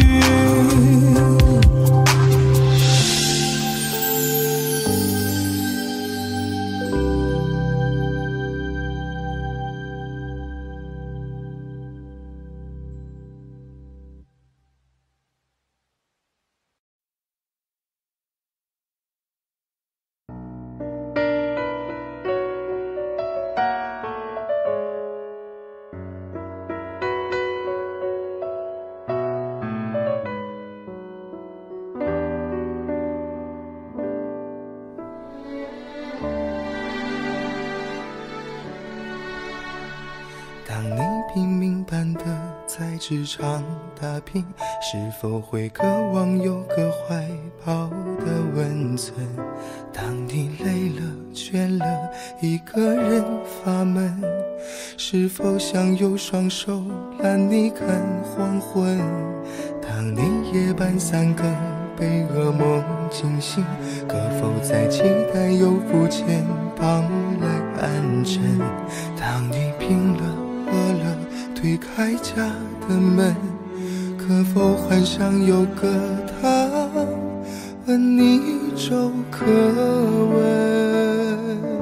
当你拼命般的在职场打拼，是否会渴望有个怀抱的温存？当你累了倦了一个人发闷，是否想有双手揽你看黄昏？当你夜半三更被噩梦惊醒，可否再期待有副肩膀来安枕？当你病了饿了推开家的门，可否幻想有个他问你粥可温？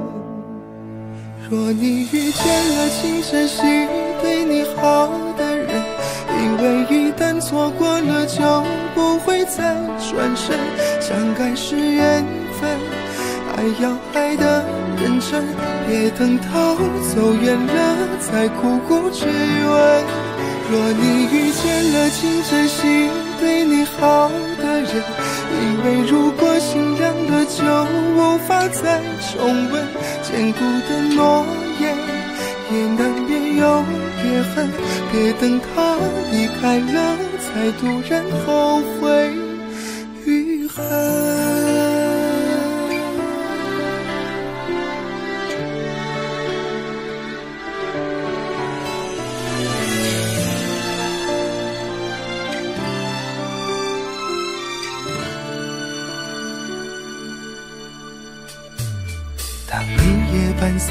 若你遇见了请珍惜对你好的人，因为一旦错过了就不会再转身。相爱是缘分，爱要爱得认真，别等到走远了才苦苦追问。若你遇见了请珍惜对你好的人，因为如果心凉了就无法再重温。坚固的诺言也难免有裂痕，别等他离开了才突然后悔与恨。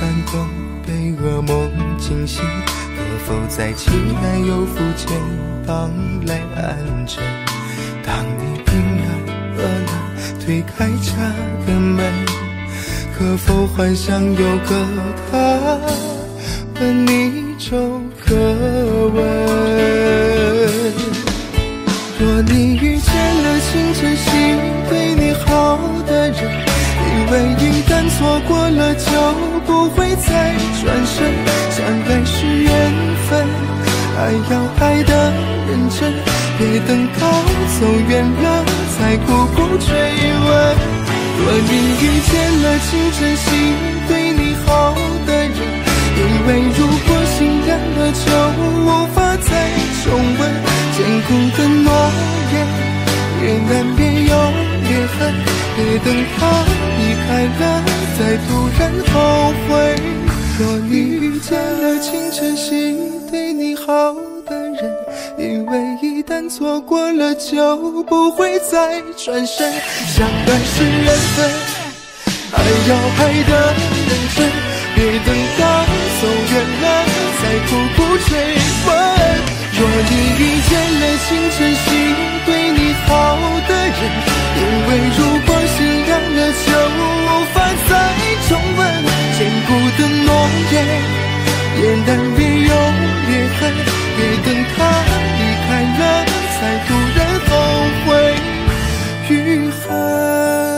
凡都被噩梦惊醒，可否在期待有福肩膀来安枕？当你平安饿了推开家的门，可否幻想有个他问你周个问？若你遇见了清晨心对你好的人，以为一旦错过了就不会再转身，相爱是缘分，爱要爱得认真，别等到走远了才苦苦追问。若你遇见了清晨心对你好的人，以为如果心凉了就无法再重温，坚固的诺言也难免有裂痕，别等他离开了再突然后悔。若你遇见了清晨心对你好的人，以为一旦错过了就不会再转身，相爱是缘分，爱要爱得认真，别等到走远了再苦苦追问。若你遇见了清晨心对你好的人，因为如果心凉了就无法再重温，坚固的诺言也难免有裂痕，别等他离开了才突然后悔与恨。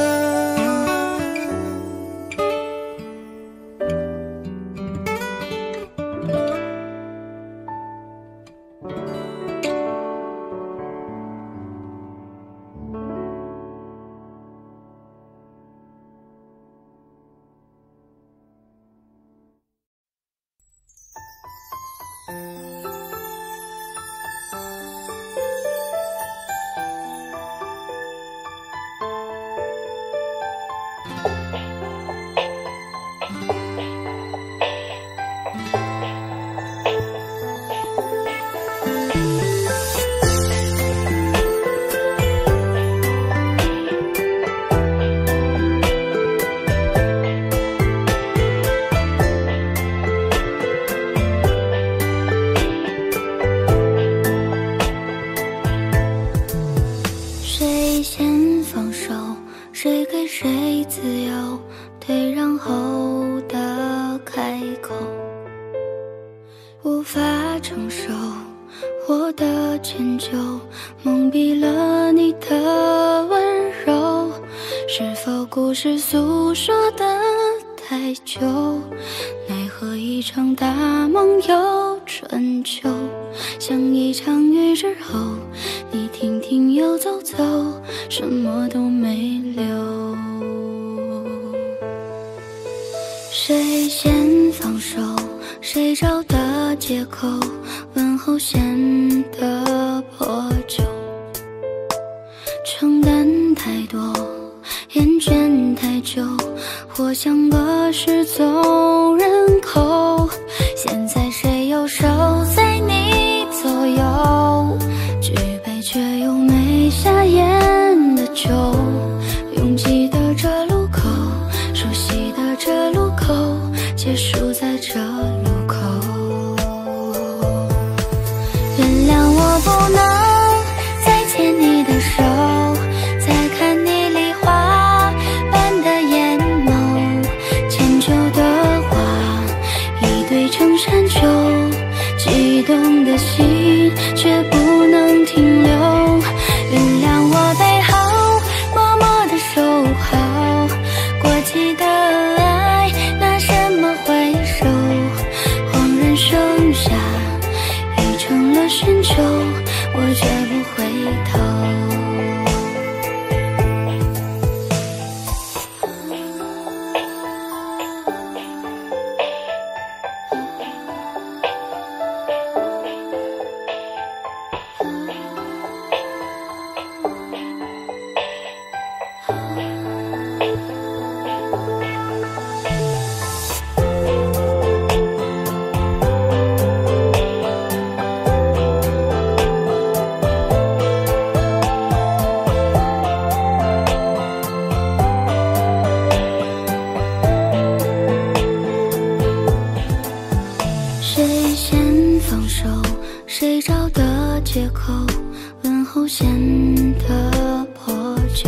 先放手？谁找的借口？问候显得破旧，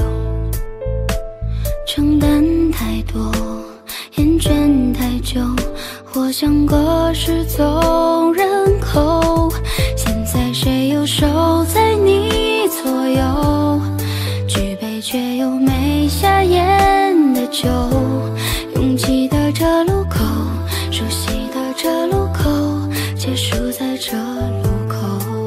承担太多，厌倦太久，或像个失踪人口。现在谁又守在你左右？举杯却又没下咽的酒，拥挤的这路口，熟悉的这路口，结束在这路口。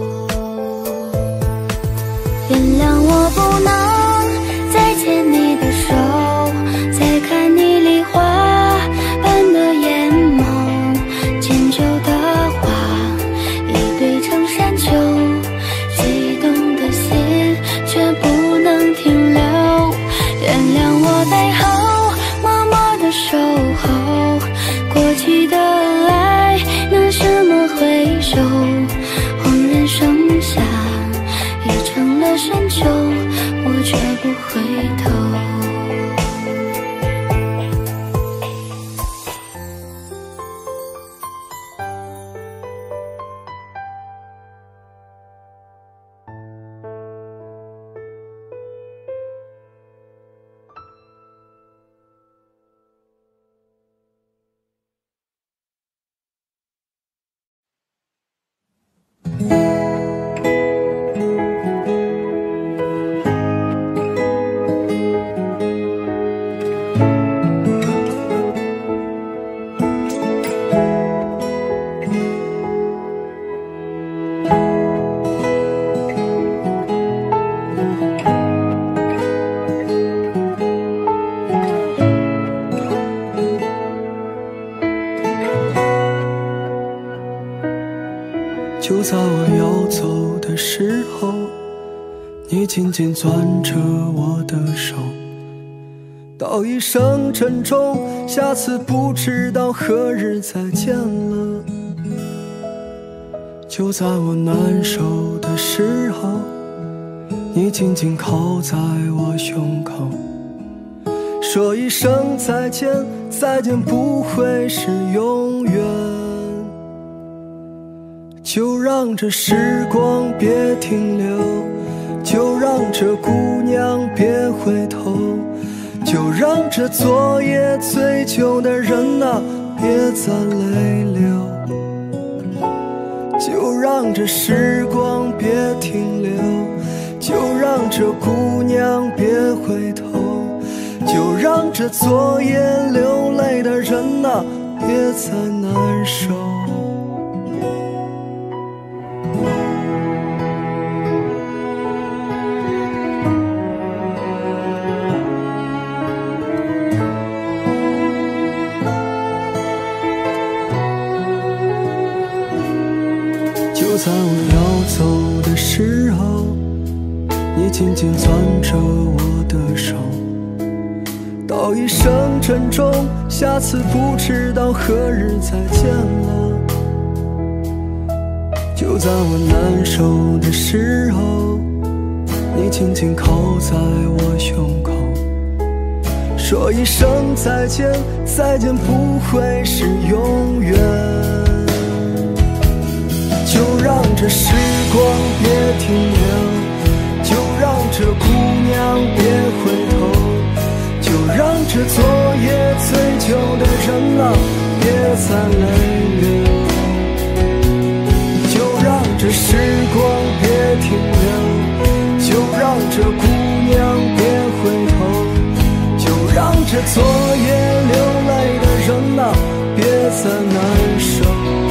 原谅我不能再牵你的手，再看你梨花般的眼眸，迁就的话一堆成山丘，激动的心却不能停留。原谅我背后默默的守候，过去的爱拿什么回首？恍然盛夏已成了深秋，我却不回头。 就在我要走的时候，你紧紧攥着我的手，道一声珍重，下次不知道何日再见了。就在我难受的时候，你紧紧靠在我胸口，说一声再见，再见不会是永远。就让这时光别停留，就让这姑娘别回头，就让这昨夜醉酒的人啊别再泪流。就让这时光别停留，就让这姑娘别回头，就让这昨夜流泪的人啊别再难受。就在我要走的时候，你紧紧攥着我的手，道一声珍重，下次不知道何日再见了。就在我难受的时候，你紧紧靠在我胸口，说一声再见，再见不会是永远。就让这时光别停留，就让这姑娘别回头，就让这昨夜醉酒的人啊别再泪流。就让这时光别停留，就让这姑娘别回头，就让这昨夜流泪的人啊别再难受。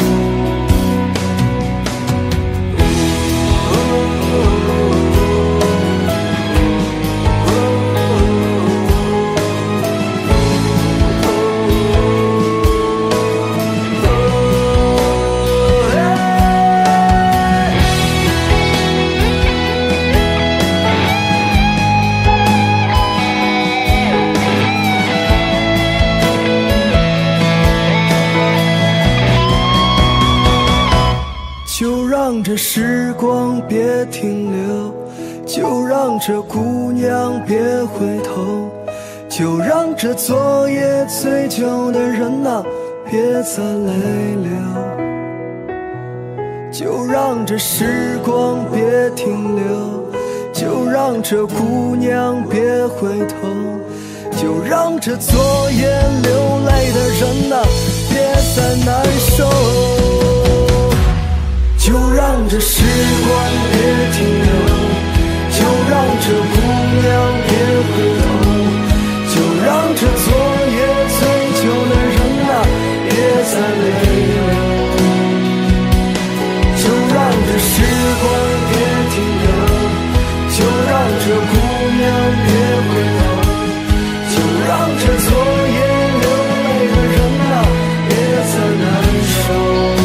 就让这时光别停留，就让这姑娘别回头，就让这昨夜醉酒的人啊别再泪流。 就让这时光别停留，就让这姑娘别回头，就让这昨夜流泪的人啊别再难受，就让这时光别停留，就让这姑娘别回头，就让这昨夜醉酒的人啊别再泪流，就让这时光别停留，就让这姑娘别回头，就让这昨夜流泪的人啊别再难受。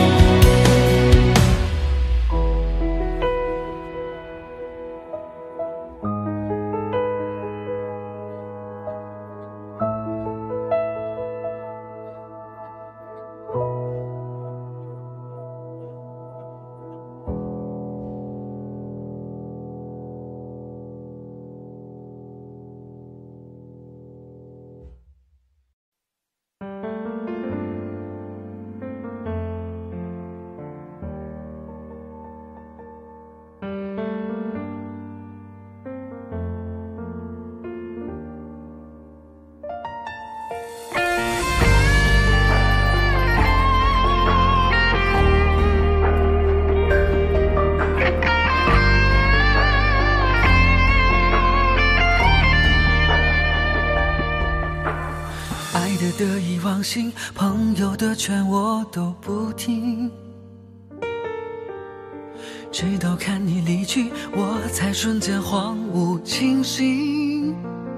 得意忘形，朋友的劝我都不听，直到看你离去，我才瞬间荒芜清醒，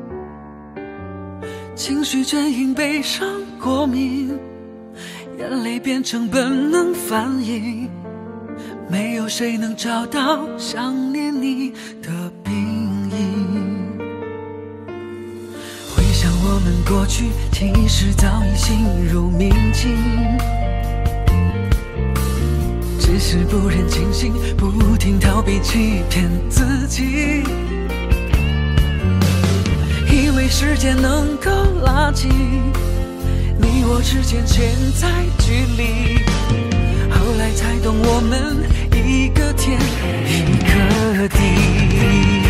情绪全因悲伤过敏，眼泪变成本能反应，没有谁能找到想念你的病因。回想我们过去，其实早已心如明镜，只是不忍清醒，不停逃避欺骗自己，以为时间能够拉近你我之间潜在距离，后来才懂我们一个天一个地。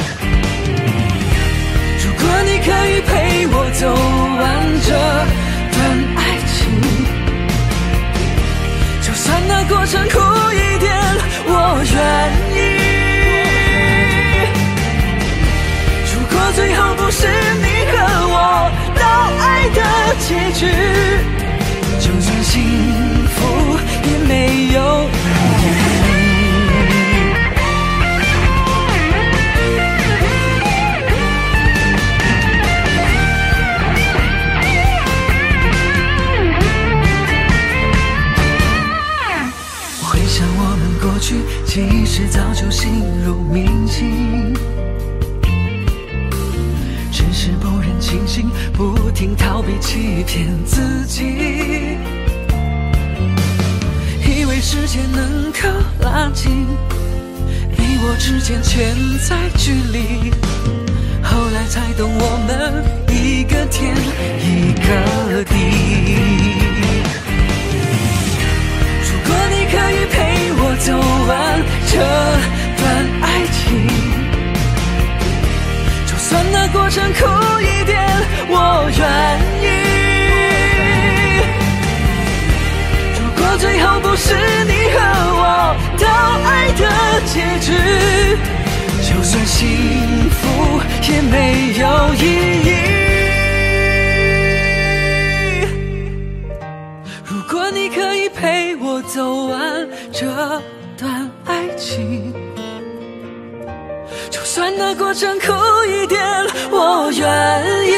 如果你可以陪我走完这段爱情，就算那过程苦一点，我愿意。如果最后不是你和我到爱的结局，就算幸福也没有意义。回想我们过去，其实早就心如明镜，只是不忍清醒，不停逃避欺骗自己，以为时间能够拉近你我之间潜在距离，后来才懂我们一个天一个地。如果你可以陪我走完这段爱情，就算那过程苦一点，我愿意。如果最后不是你和我到爱的结局，就算幸福也没有意义。如果你可以陪我走完这段爱情，就算那过程苦一点，我愿意。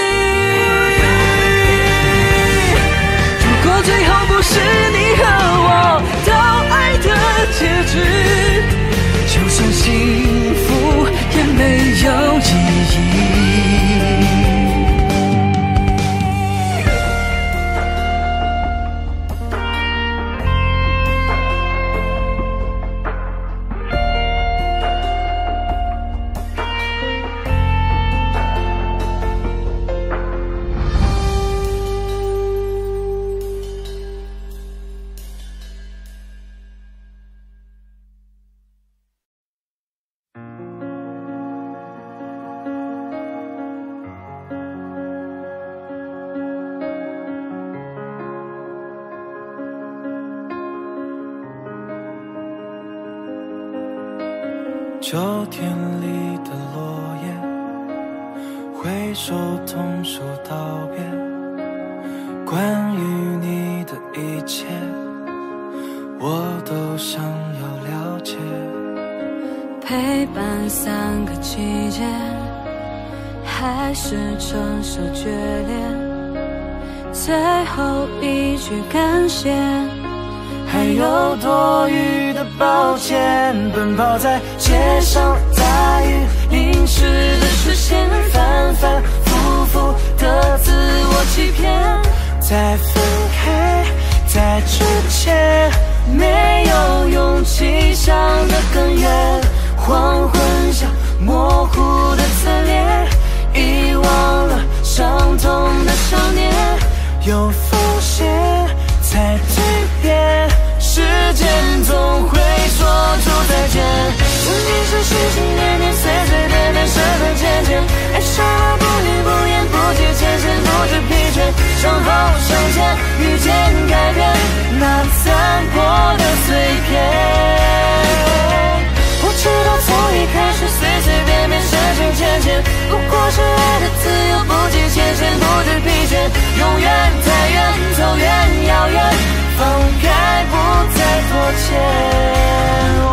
如果最后不是你和我到爱的结局，就算幸福也没有意义。 秋天里的落叶，挥手同手道别，关于你的一切我都想要了解。 陪伴3个季节，还是承受决裂，最后一句感谢， 还有多余的抱歉，奔跑在街上，大雨淋湿的视线，反反复复的自我欺骗。在分开在之前，没有勇气想得更远，黄昏下模糊的侧脸，遗忘了伤痛的少年。有风险才蜕变，时间总会说出再见。曾经是心心念念，随随便便，深深浅浅，爱上了不语不言，不计前嫌，不知疲倦，伤后向前，遇见改变，那残破的碎片。我知道从一开始随随便便，深深浅浅，不过是爱的自由，不计前嫌，不知疲倦，永远太远，走远遥远，放开不再拖欠。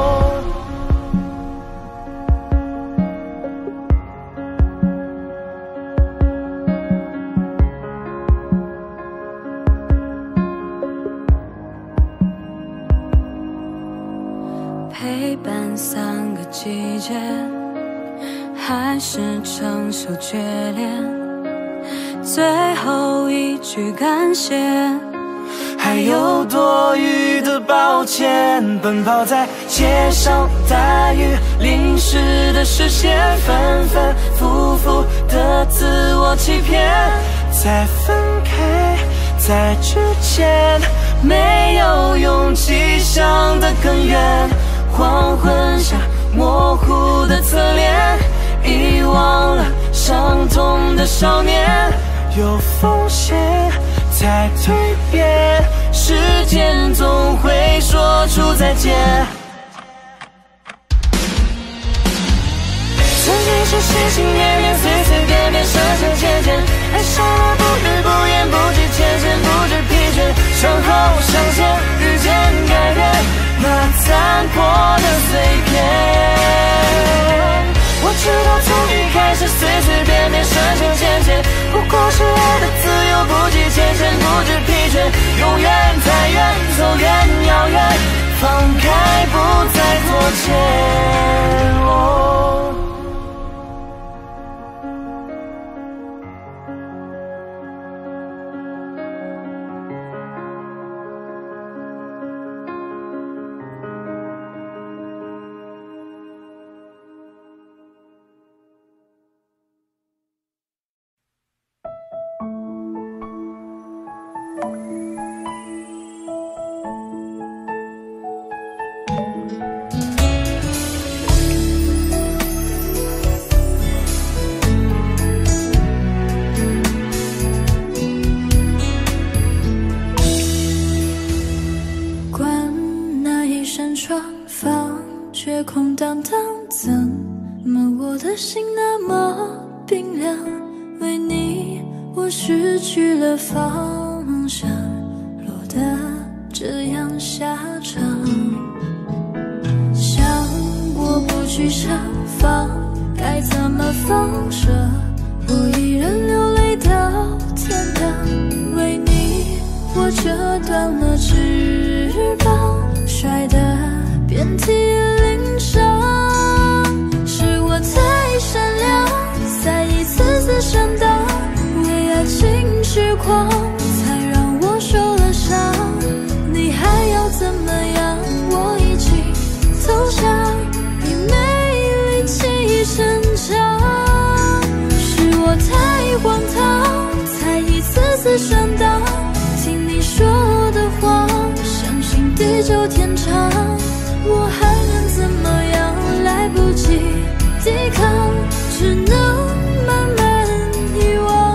陪伴3个季节，还是承受决裂，最后一句感谢， 还有多余的抱歉，奔跑在街上，大雨淋湿的视线，反反复复的自我欺骗。在分开在之前，没有勇气想得更远，黄昏下模糊的侧脸，遗忘了伤痛的少年。有风险才蜕变，时间总会说出再见。曾经是心心念念，随随便便，深深浅浅，爱上了不语不言，不计前嫌，不知疲倦，伤后向前，遇见改变，那残破的碎片。我知道从一开始随随便便，深深浅浅，不过是爱的自由，不计前嫌，不知疲倦，永远太远，走远遥远，放开不再拖欠。 却空荡荡，怎么我的心那么冰凉？为你，我失去了方向，落得这样下场。想过不去盛放，该怎么放手？我一人流泪到天堂。为你，我折断了翅膀，摔得遍体鳞伤。是我太善良，才一次次上当，为爱情痴狂，才让我受了伤。你还要怎么样？我已经投降，已没力气挣扎。是我太荒唐，才一次次上当，听你说的谎，相信地久天长。我还能怎么样？来不及抵抗，只能慢慢遗忘。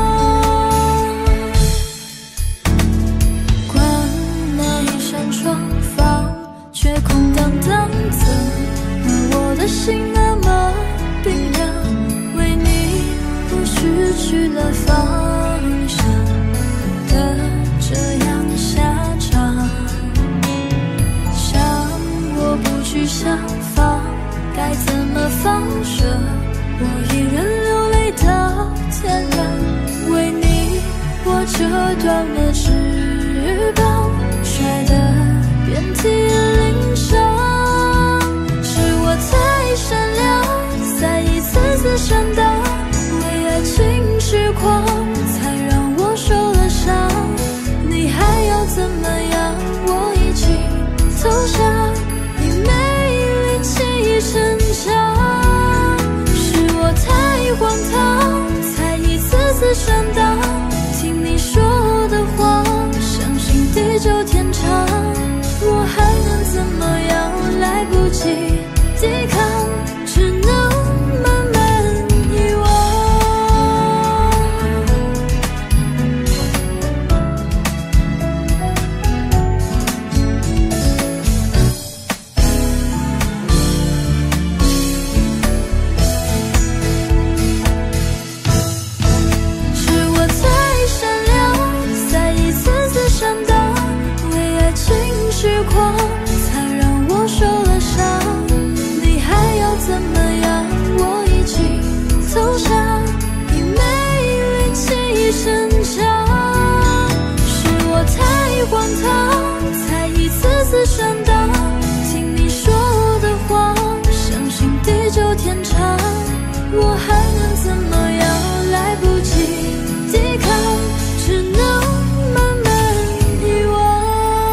关那一扇窗，房却空荡荡，怎么我的心那么冰凉，为你我失去了方向的这样下场。想我不去想放，该怎么放手？我一人流泪到天亮，为你我折断了翅膀，摔得遍体鳞伤。是我太善良，才一次次上当，为爱情痴狂，才让我受了伤。你还要怎么样？我已经投降，你没力气逞强。是我太荒唐，才一次次上当，听你说的谎，相信地久天长。我还能怎么样？来不及抵抗，只能慢慢遗忘。是我太善良，才一次次上当，为爱情痴狂，才让我受了伤。你还要怎么样？我已经投降，你没力气逞强。是我太荒唐，才一次次上当，听你说的谎，相信地久天长。我还能怎么样？来不及抵抗，只能慢慢遗忘。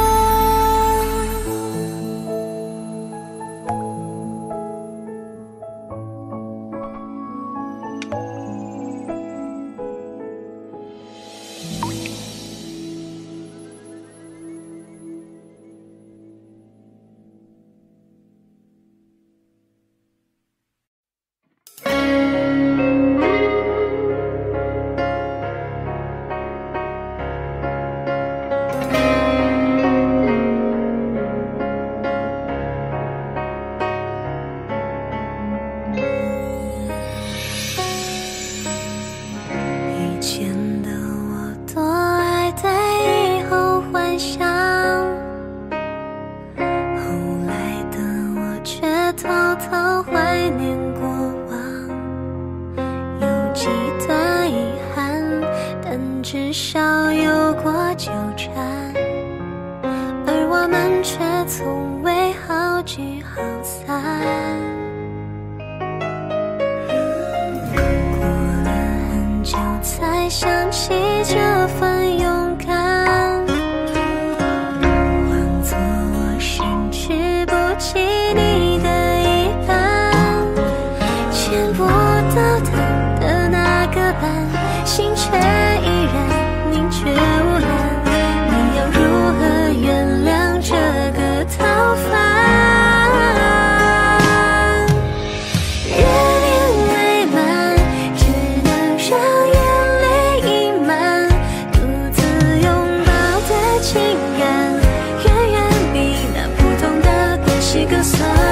以前的我多爱在以后幻想，后来的我却偷偷怀念过往。有几段遗憾，但至少有过纠缠，而我们却从未好聚好散。就才想起这份勇敢，换作我甚至不记你的一半，见不到他的那个伴，心却依然宁缺毋滥。你要如何原谅这个逃犯？情感远远比那普通的关系更酸。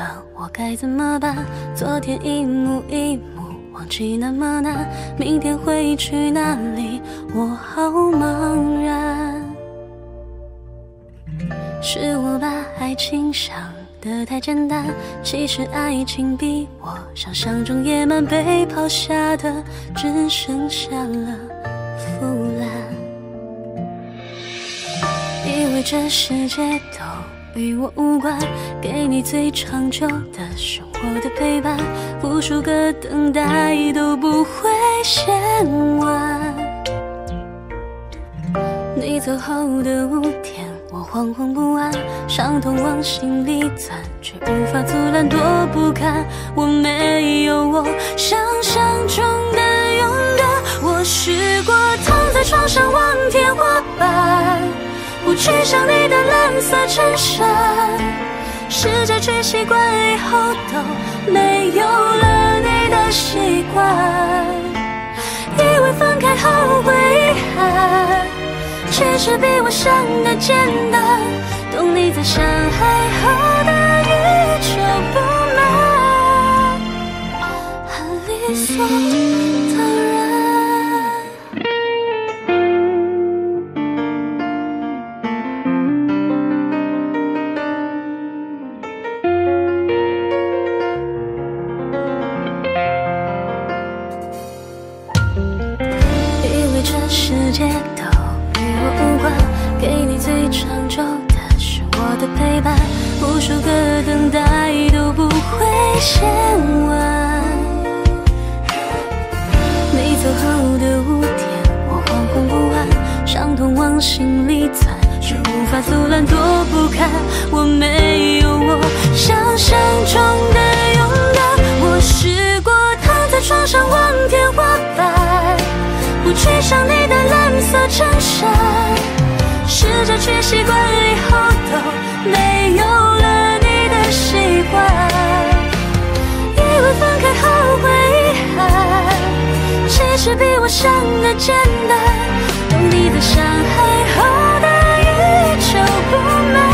我该怎么办？昨天一幕一幕忘记那么难，明天会去哪里？我好茫然。是我把爱情想得太简单，其实爱情比我想象中野蛮，被抛下的只剩下了腐烂。以为这世界都与我无关，给你最长久的生活的陪伴，无数个等待都不会嫌晚。你走后的5天，我惶惶不安，伤痛往心里钻，却无法阻拦，多不堪。我没有我想象中的勇敢，我试过躺在床上望天花板，不去想你的蓝色衬衫，试着去习惯以后都没有了你的习惯，以为分开后会遗憾，其实比我想的简单，懂你在山海后的宇宙不满，很理所当然。以为这世界都与我无关，给你最长久的是我的陪伴，无数个等待都不会嫌晚。你走后的5天，我惶惶不安，伤痛往心里钻，却无法阻拦，多不堪。我没有我想象中的勇敢，我试过躺在床上望天花板，不去想你的蓝色衬衫，试着去习惯以后都没有了你的习惯，以为分开后会遗憾，其实比我想的简单，懂你在山海后的宇宙不满，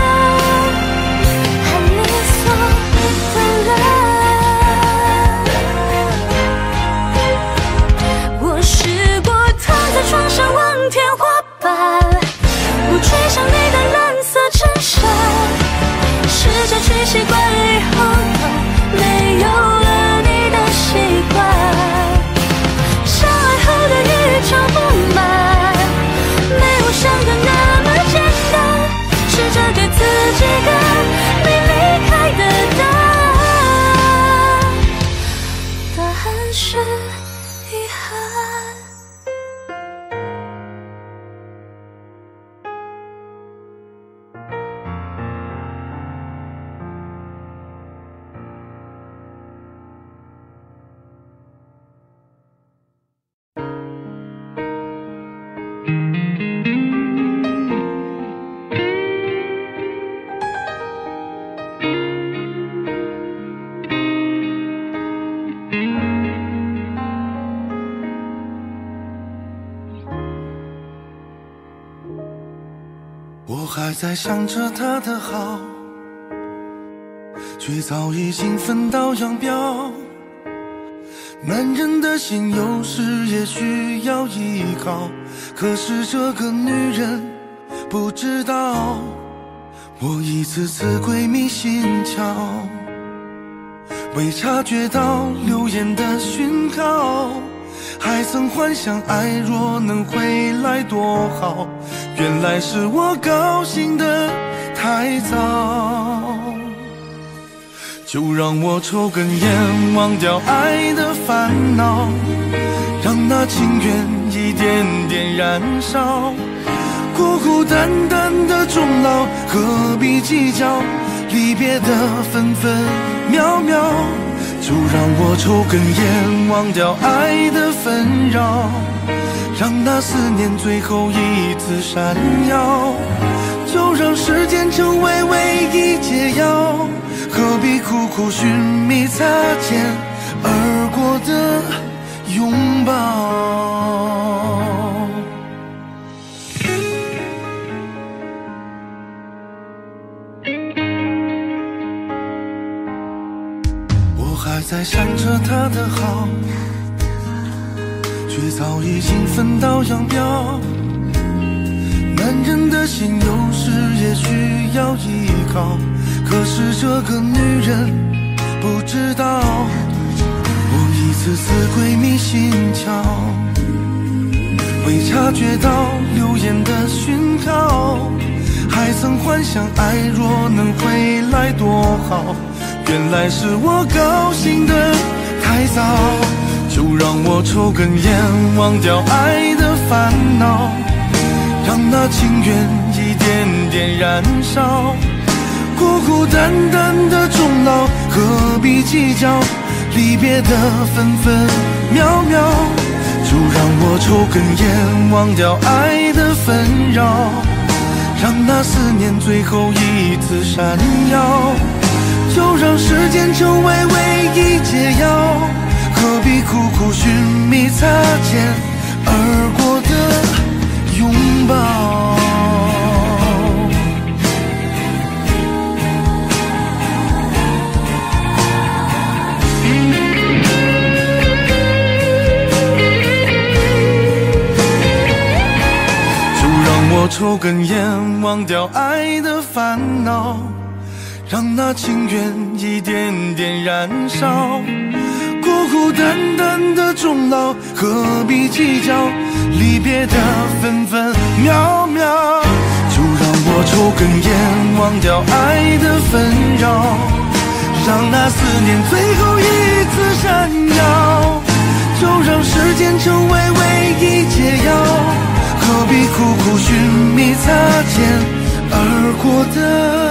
很理所当然。床上望天花板，不去想你的蓝色衬衫，试着去习惯以后都没有了你的习惯，相爱后的宇宙不满，没我想的那么简单，试着给自己个你离开的答案，答案是遗憾。 我还在想着他的好，却早已经分道扬镳。男人的心有时也需要依靠，可是这个女人不知道，我一次次鬼迷心窍，未察觉到流言的讯号，还曾幻想爱若能回来多好，原来是我高兴得太早。就让我抽根烟，忘掉爱的烦恼，让那情缘一点点燃烧，孤孤单单的终老，何必计较离别的分分秒秒。就让我抽根烟，忘掉爱的纷扰，让那思念最后一次闪耀，就让时间成为唯一解药，何必苦苦寻觅擦肩而过的拥抱。 却早已经分道扬镳。男人的心有时也需要依靠，可是这个女人不知道，我一次次鬼迷心窍，未察觉到流言的讯号，还曾幻想爱若能回来多好，原来是我高兴的太早。就让我抽根烟，忘掉爱的烦恼，让那情缘一点点燃烧。孤孤单单的终老，何必计较离别的分分秒秒。就让我抽根烟，忘掉爱的纷扰，让那思念最后一次闪耀。就让时间成为唯一解药，何必苦苦寻觅擦肩而过的拥抱。就让我抽根烟，忘掉爱的烦恼，让那情缘一点点燃烧。孤孤单单的终老，何必计较离别的分分秒秒。就让我抽根烟，忘掉爱的纷扰，让那思念最后一次闪耀。就让时间成为唯一解药，何必苦苦寻觅擦肩而过的